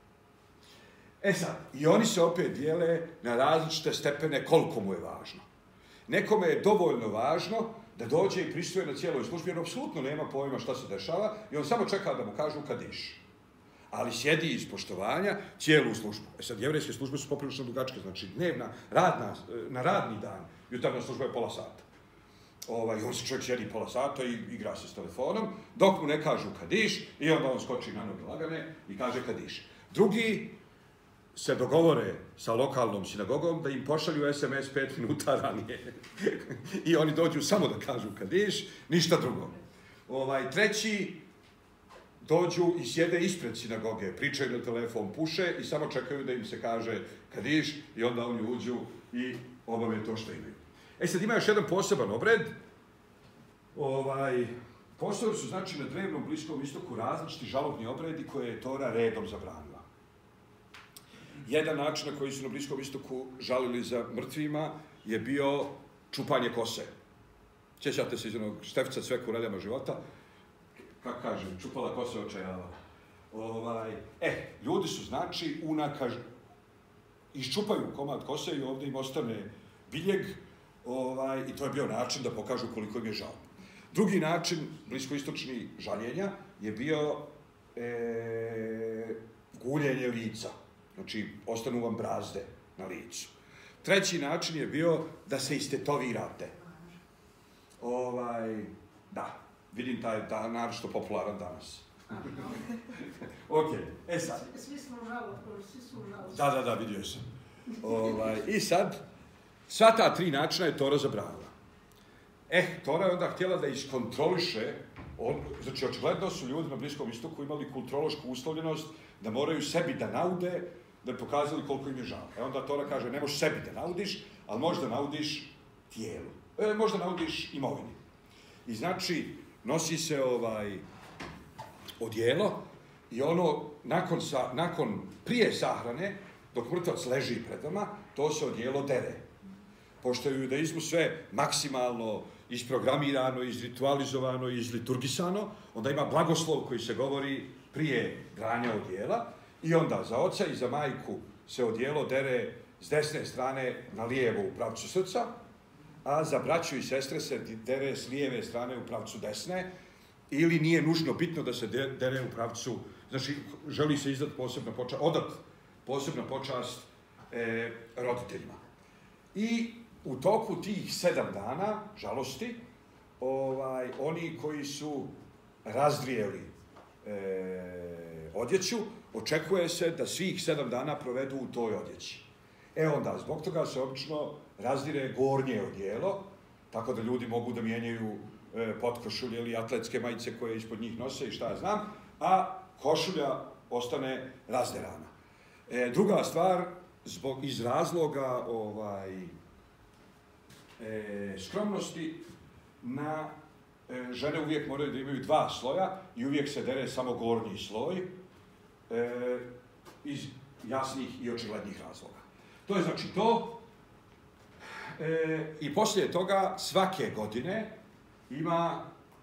A: E sad, i oni se opet dijele na različite stepene koliko mu je važno. Nekome je dovoljno važno da dođe i prisustuje na cijeloj službi, jer apsolutno nema pojma šta se dešava i on samo čeka da mu kažu kadiš. Ali sjedi iz poštovanja cijelu službu. E sad, jevrejske službe su poprilično dugačke, znači dnevna, radna, na radni dan, jutarnja služba je pola sata. Ovaj, on se čovjek sjedi pola sata i igra se s telefonom, dok mu ne kažu kadiš, i onda on skoči na noge lagane i kaže kadiš. Drugi se dogovore sa lokalnom sinagogom da im pošalju S M S pet minuta ranije. I oni dođu samo da kažu kadiš, ništa drugo. Ovaj, treći dođu i sjede ispred sinagoge, pričaju na telefon, puše i samo čekaju da im se kaže kadiš i onda oni uđu i obave to što imaju. E sad ima još jedan poseban obred. Ovaj, postojali su znači na drevnom Bliskom istoku različiti žalobni obredi koje je Tora redom zabranila. Jedan način na koji su na Bliskom istoku žalili za mrtvima je bio čupanje kose. Sjećate se iz onog Štefca Cveka u Neljama života? Kako kažem, čupala kose očajavala. Ovaj, e, ljudi su znači unakaž... iščupaju komad kose i ovdje im ostane biljeg, ovaj, i to je bio način da pokažu koliko im je žao. Drugi način bliskoistočni žaljenja je bio e, guljenje lica. Znači, ostanu vam brazde na licu. Treći način je bio da se istetovirate. Ovaj, da, vidim taj da, naročito popularan danas. Ok, e sad.
F: Svi smo žalo, svi su žalo.
A: Da, da, da, vidio sam. Ovaj, I sad, sva ta tri načina je Tora zabranila. Eh, Tora je onda htjela da iskontroliše, on, znači, očigledno su ljudi na Bliskom istoku imali kulturološku uslovljenost da moraju sebi da naude, da bi pokazali koliko im je žao. E onda Tora kaže, ne možeš sebi da naudiš, ali možda naudiš tijelu. E, možda naudiš imovini. I znači, nosi se ovaj odijelo i ono, nakon, sa, nakon prije sahrane, dok mrtvac leži pred vama, to se odijelo dere. Pošto je u judaizmu sve maksimalno isprogramirano, izritualizovano, izliturgisano, onda ima blagoslov koji se govori prije dranja odijela, i onda za oca i za majku se odijelo dere s desne strane na lijevo u pravcu srca, a za braću i sestre se dere s lijeve strane u pravcu desne, ili nije nužno bitno da se dere u pravcu, znači želi se izdati posebna počast, odat posebna počast e, roditeljima. I u toku tih sedam dana žalosti, ovaj, oni koji su razdrijeli e, odjeću, očekuje se da svih sedam dana provedu u toj odjeći. E onda, zbog toga se obično razdire gornje odijelo, tako da ljudi mogu da mijenjaju e, potkošulje ili atletske majice koje ispod njih nose i šta ja znam, a košulja ostane razderana. E, druga stvar, zbog, iz razloga ovaj, e, skromnosti, na e, žene uvijek moraju da imaju dva sloja i uvijek se dere samo gornji sloj e, iz jasnih i očiglednih razloga. To je znači to. E, I poslije toga svake godine ima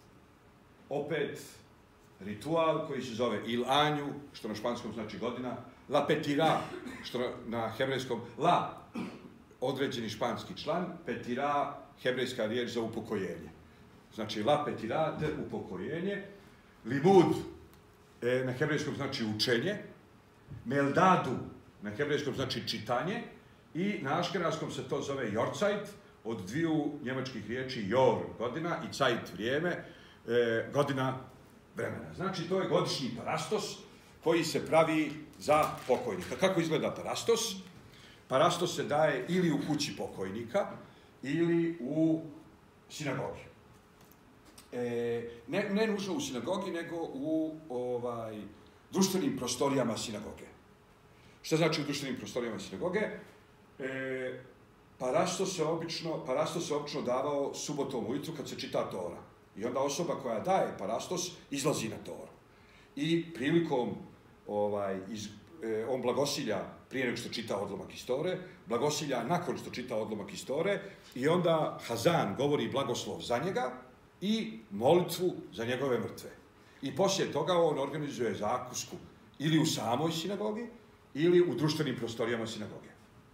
A: opet ritual koji se zove Il Anju, što na španskom znači godina, La Petira, što na hebrejskom la, određeni španski član, Petira, hebrejska riječ za upokojenje. Znači La Petira, te upokojenje, Limud, e, na hebrejskom znači učenje, Meldadu, na hebrejskom znači čitanje, i na aškenazskom se to zove Jortzeit, od dviju njemačkih riječi Jor, godina, i Zeit, vrijeme, e, godina vremena. Znači, to je godišnji parastos koji se pravi za pokojnika. Kako izgleda parastos? Parastos se daje ili u kući pokojnika, ili u sinagogi. E, ne, ne nužno u sinagogi, nego u ovaj, društvenim prostorijama sinagoge. Šta znači u društvenim prostorijama sinagoge? E, parastos se obično, parastos se obično davao subotom ujutru kad se čita Tora. I onda osoba koja daje parastos izlazi na Toru. I prilikom ovaj, iz, e, on blagosilja prije nego što čita odlomak iz Tore, blagosilja nakon što čita odlomak iz Tore, i onda Hazan govori blagoslov za njega i molitvu za njegove mrtve. I poslije toga on organizuje zakusku ili u samoj sinagogi, ili u društvenim prostorijama sinagoge.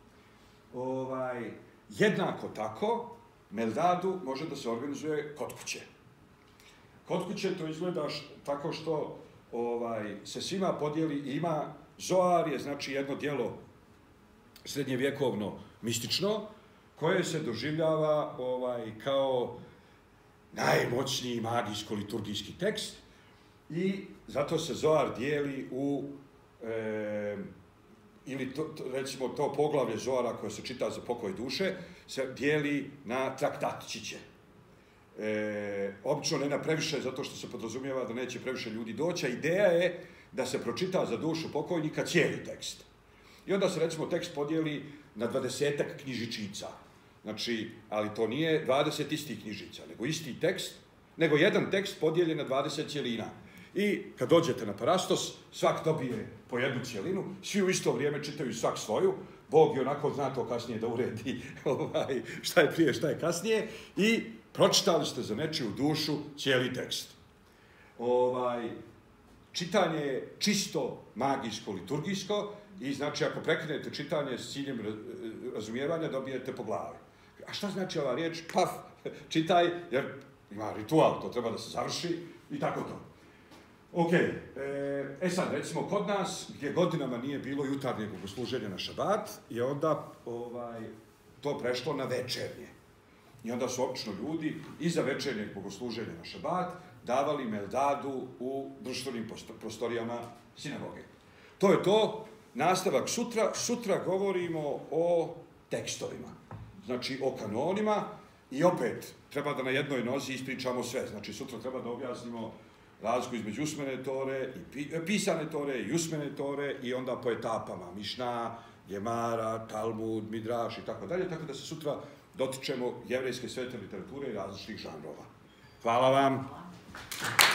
A: Ovaj, jednako tako, Meldadu može da se organizuje kod kuće. Kod kuće to izgleda š, tako što ovaj, se svima podijeli, ima, Zoar je znači jedno djelo srednjevjekovno mistično, koje se doživljava ovaj, kao najmoćniji magijsko-liturgijski tekst, i zato se Zoar dijeli u e, ili to, to, recimo to poglavlje Zoara koje se čita za pokoj duše, se dijeli na traktatčiće. E, obično ne na previše, zato što se podrazumijeva da neće previše ljudi doći, a ideja je da se pročita za dušu pokojnika cijeli tekst. I onda se recimo tekst podijeli na dvadesetak knjižičica. Znači, ali to nije dvadeset istih knjižica, nego isti tekst, nego jedan tekst podijeljen na dvadeset cijelina. I kad dođete na parastos, svak dobije po jednu cijelinu, svi u isto vrijeme čitaju svak svoju, Bog je onako zna to kasnije da uredi ovaj, šta je prije, šta je kasnije, i pročitali ste za nečiju dušu cijeli tekst. Ovaj, čitanje je čisto magijsko-liturgijsko i znači ako prekinete čitanje s ciljem razumijevanja dobijete po glavi. A šta znači ova riječ? Paf, čitaj, jer ima ritual, to treba da se završi i tako to. Ok, e sad recimo kod nas gdje godinama nije bilo jutarnjeg bogosluženja na šabat je onda ovaj, to prešlo na večernje. I onda su obično ljudi iza večernjeg bogosluženja na šabat davali meldadu u društvenim prostorijama sinagoge. To je to, nastavak sutra. Sutra govorimo o tekstovima, znači o kanonima, i opet treba da na jednoj nozi ispričamo sve. Znači sutra treba da objasnimo razliku između usmene tore, i pisane tore, i usmene tore, i onda po etapama, Mišna, Gemara, Talmud, Midraš i tako dalje, tako da se sutra dotičemo jevrejske svete literature i različitih žanrova. Hvala vam!